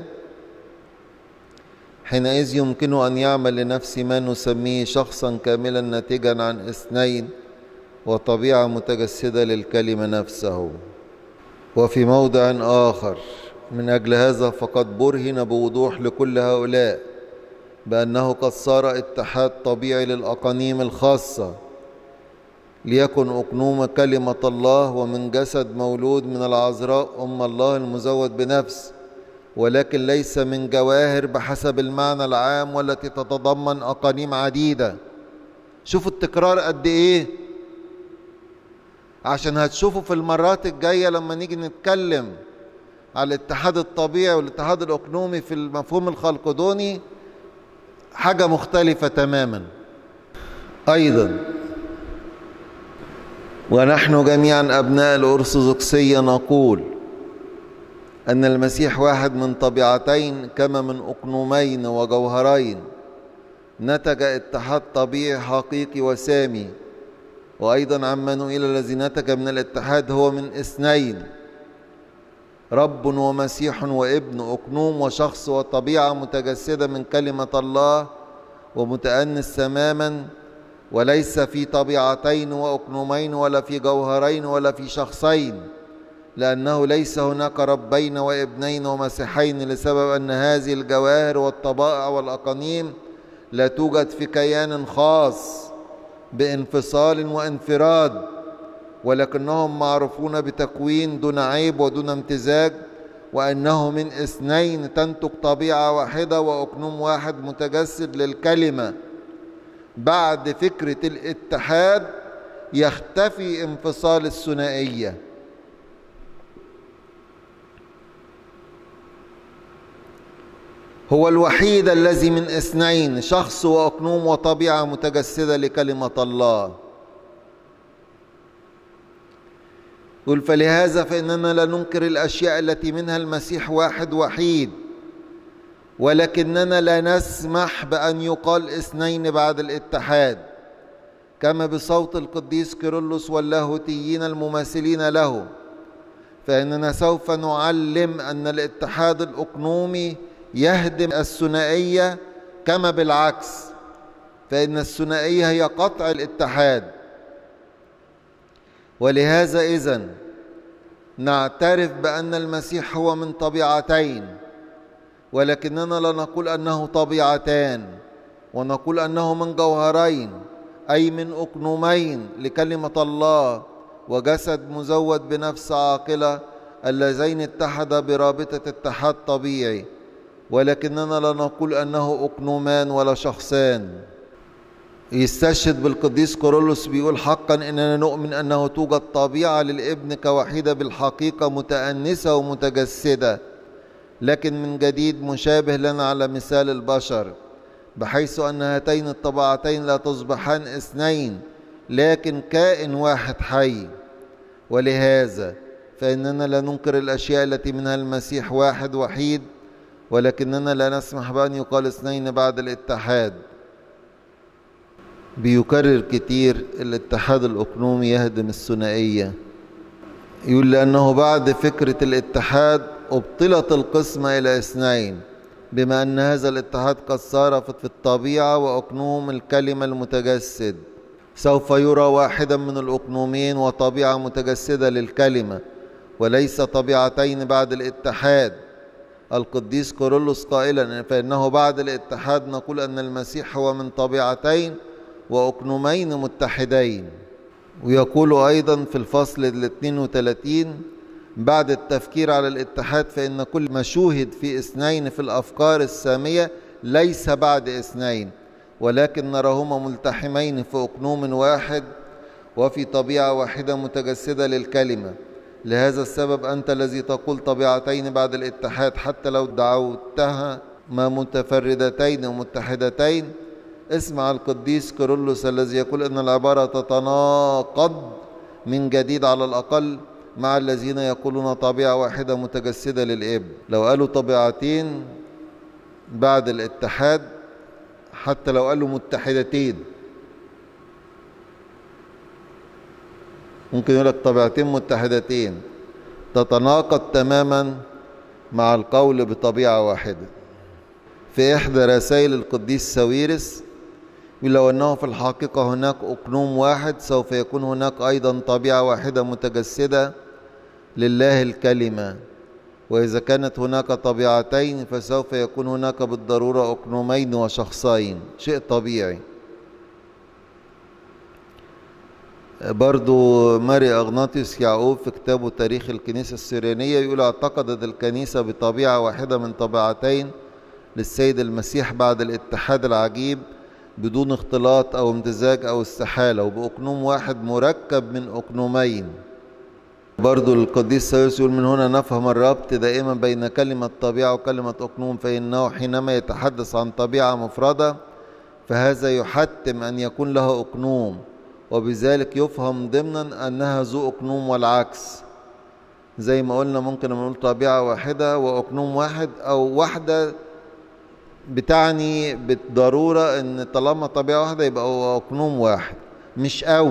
حينئذ يمكن أن يعمل لنفسه ما نسميه شخصا كاملا ناتجا عن اثنين وطبيعة متجسدة للكلمة نفسه. وفي موضع آخر: من أجل هذا فقد برهن بوضوح لكل هؤلاء بأنه قد صار اتحاد طبيعي للأقانيم الخاصة، ليكن أقنوم كلمة الله ومن جسد مولود من العذراء أم الله المزود بنفس، ولكن ليس من جواهر بحسب المعنى العام والتي تتضمن أقانيم عديدة. شوفوا التكرار قد إيه، عشان هتشوفوا في المرات الجاية لما نيجي نتكلم على الاتحاد الطبيعي والاتحاد الأقنومي في المفهوم الخلقدوني حاجة مختلفة تماما. أيضا ونحن جميعا أبناء الأرثوذكسية نقول أن المسيح واحد من طبيعتين كما من أقنومين وجوهرين، نتج اتحاد طبيعي حقيقي وسامي. وأيضا عمانوئيل الذي نتج من الاتحاد هو من اثنين: رب ومسيح وابن، أقنوم وشخص وطبيعة متجسدة من كلمة الله ومتأنس تماما، وليس في طبيعتين وأقنومين ولا في جوهرين ولا في شخصين، لأنه ليس هناك ربين وابنين ومسيحين، لسبب أن هذه الجواهر والطبائع والأقانيم لا توجد في كيان خاص بانفصال وانفراد، ولكنهم معروفون بتكوين دون عيب ودون امتزاج، وأنه من اثنين تنتج طبيعة واحدة وأقنوم واحد متجسد للكلمة. بعد فكرة الاتحاد يختفي انفصال الثنائية. هو الوحيد الذي من اثنين، شخص وأقنوم وطبيعة متجسدة لكلمة الله. يقول: فلهذا فإننا لا ننكر الأشياء التي منها المسيح واحد وحيد، ولكننا لا نسمح بأن يقال اثنين بعد الاتحاد، كما بصوت القديس كيرلس واللاهوتيين المماثلين له. فإننا سوف نعلم أن الاتحاد الأقنومي يهدم الثنائية، كما بالعكس، فإن الثنائية هي قطع الاتحاد. ولهذا إذن نعترف بأن المسيح هو من طبيعتين، ولكننا لا نقول أنه طبيعتان، ونقول أنه من جوهرين، أي من أقنومين لكلمة الله وجسد مزود بنفس عاقلة، اللذين اتحدا برابطة اتحاد طبيعي، ولكننا لا نقول أنه أقنومان ولا شخصان. يستشهد بالقديس كورولوس بيقول: حقا إننا نؤمن أنه توجد طبيعة للابن كوحيدة بالحقيقة متأنسة ومتجسدة، لكن من جديد مشابه لنا على مثال البشر، بحيث أن هاتين الطبيعتين لا تصبحان اثنين لكن كائن واحد حي. ولهذا فإننا لا ننكر الأشياء التي منها المسيح واحد وحيد، ولكننا لا نسمح بأن يقال اثنين بعد الاتحاد. بيكرر كتير الاتحاد الأقنومي يهدم الثنائية. يقول: لأنه بعد فكرة الاتحاد أبطلت القسمة إلى اثنين، بما أن هذا الاتحاد قد صار في الطبيعة وأقنوم الكلمة المتجسد، سوف يرى واحدا من الأقنومين وطبيعة متجسدة للكلمة، وليس طبيعتين بعد الاتحاد. القديس كورولوس قائلا: فإنه بعد الاتحاد نقول أن المسيح هو من طبيعتين وأقنومين متحدين. ويقول أيضا في الفصل الاثنين وثلاثين: بعد التفكير على الاتحاد فإن كل ما شوهد في اثنين في الأفكار السامية ليس بعد اثنين، ولكن نراهما ملتحمين في أقنوم واحد وفي طبيعة واحدة متجسدة للكلمة. لهذا السبب أنت الذي تقول طبيعتين بعد الاتحاد، حتى لو دعوتها ما متفردتين ومتحدتين، اسمع القديس كورولوس الذي يقول أن العبارة تتناقض من جديد على الأقل مع الذين يقولون طبيعة واحدة متجسدة للابن. لو قالوا طبيعتين بعد الاتحاد، حتى لو قالوا متحدتين، ممكن يقول لك طبيعتين متحدتين، تتناقض تماما مع القول بطبيعة واحدة. في إحدى رسائل القديس ساويرس يقول: لو أنه في الحقيقة هناك أقنوم واحد سوف يكون هناك أيضا طبيعة واحدة متجسدة لله الكلمة، وإذا كانت هناك طبيعتين فسوف يكون هناك بالضرورة أقنومين وشخصين، شيء طبيعي. برضو ماري أغناطيوس يعقوب في كتابه تاريخ الكنيسة السريانية يقول: اعتقدت الكنيسة بطبيعة واحدة من طبيعتين للسيد المسيح بعد الاتحاد العجيب بدون اختلاط أو امتزاج أو استحالة، وبأقنوم واحد مركب من أقنومين. برضو القديس ساويرس يقول: من هنا نفهم الربط دائما بين كلمة طبيعة وكلمة أقنوم، فإنه حينما يتحدث عن طبيعة مفردة فهذا يحتم أن يكون له أقنوم، وبذلك يفهم ضمنا أنها ذو أقنوم والعكس. زي ما قلنا ممكن نقول طبيعة واحدة وأقنوم واحد، أو واحدة بتعني بالضرورة أن طالما طبيعة واحدة يبقى هو أقنوم واحد، مش أو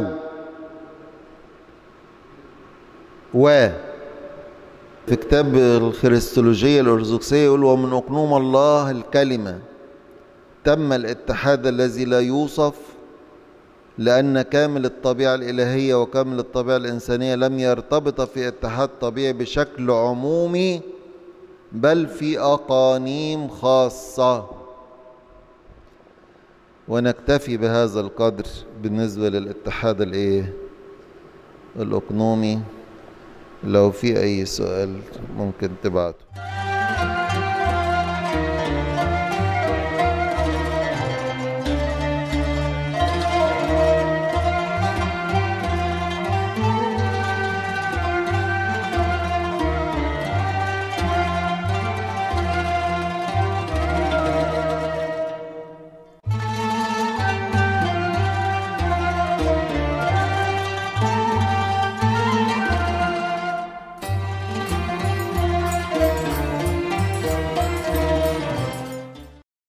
و. في كتاب الخريستولوجية الأرثوذكسية يقول: ومن أقنوم الله الكلمة تم الاتحاد الذي لا يوصف، لأن كامل الطبيعة الإلهية وكامل الطبيعة الإنسانية لم يرتبط في اتحاد طبيعي بشكل عمومي، بل في أقانيم خاصة. ونكتفي بهذا القدر بالنسبة للاتحاد الإيه؟ الأقنومي. لو في أي سؤال ممكن تبعته.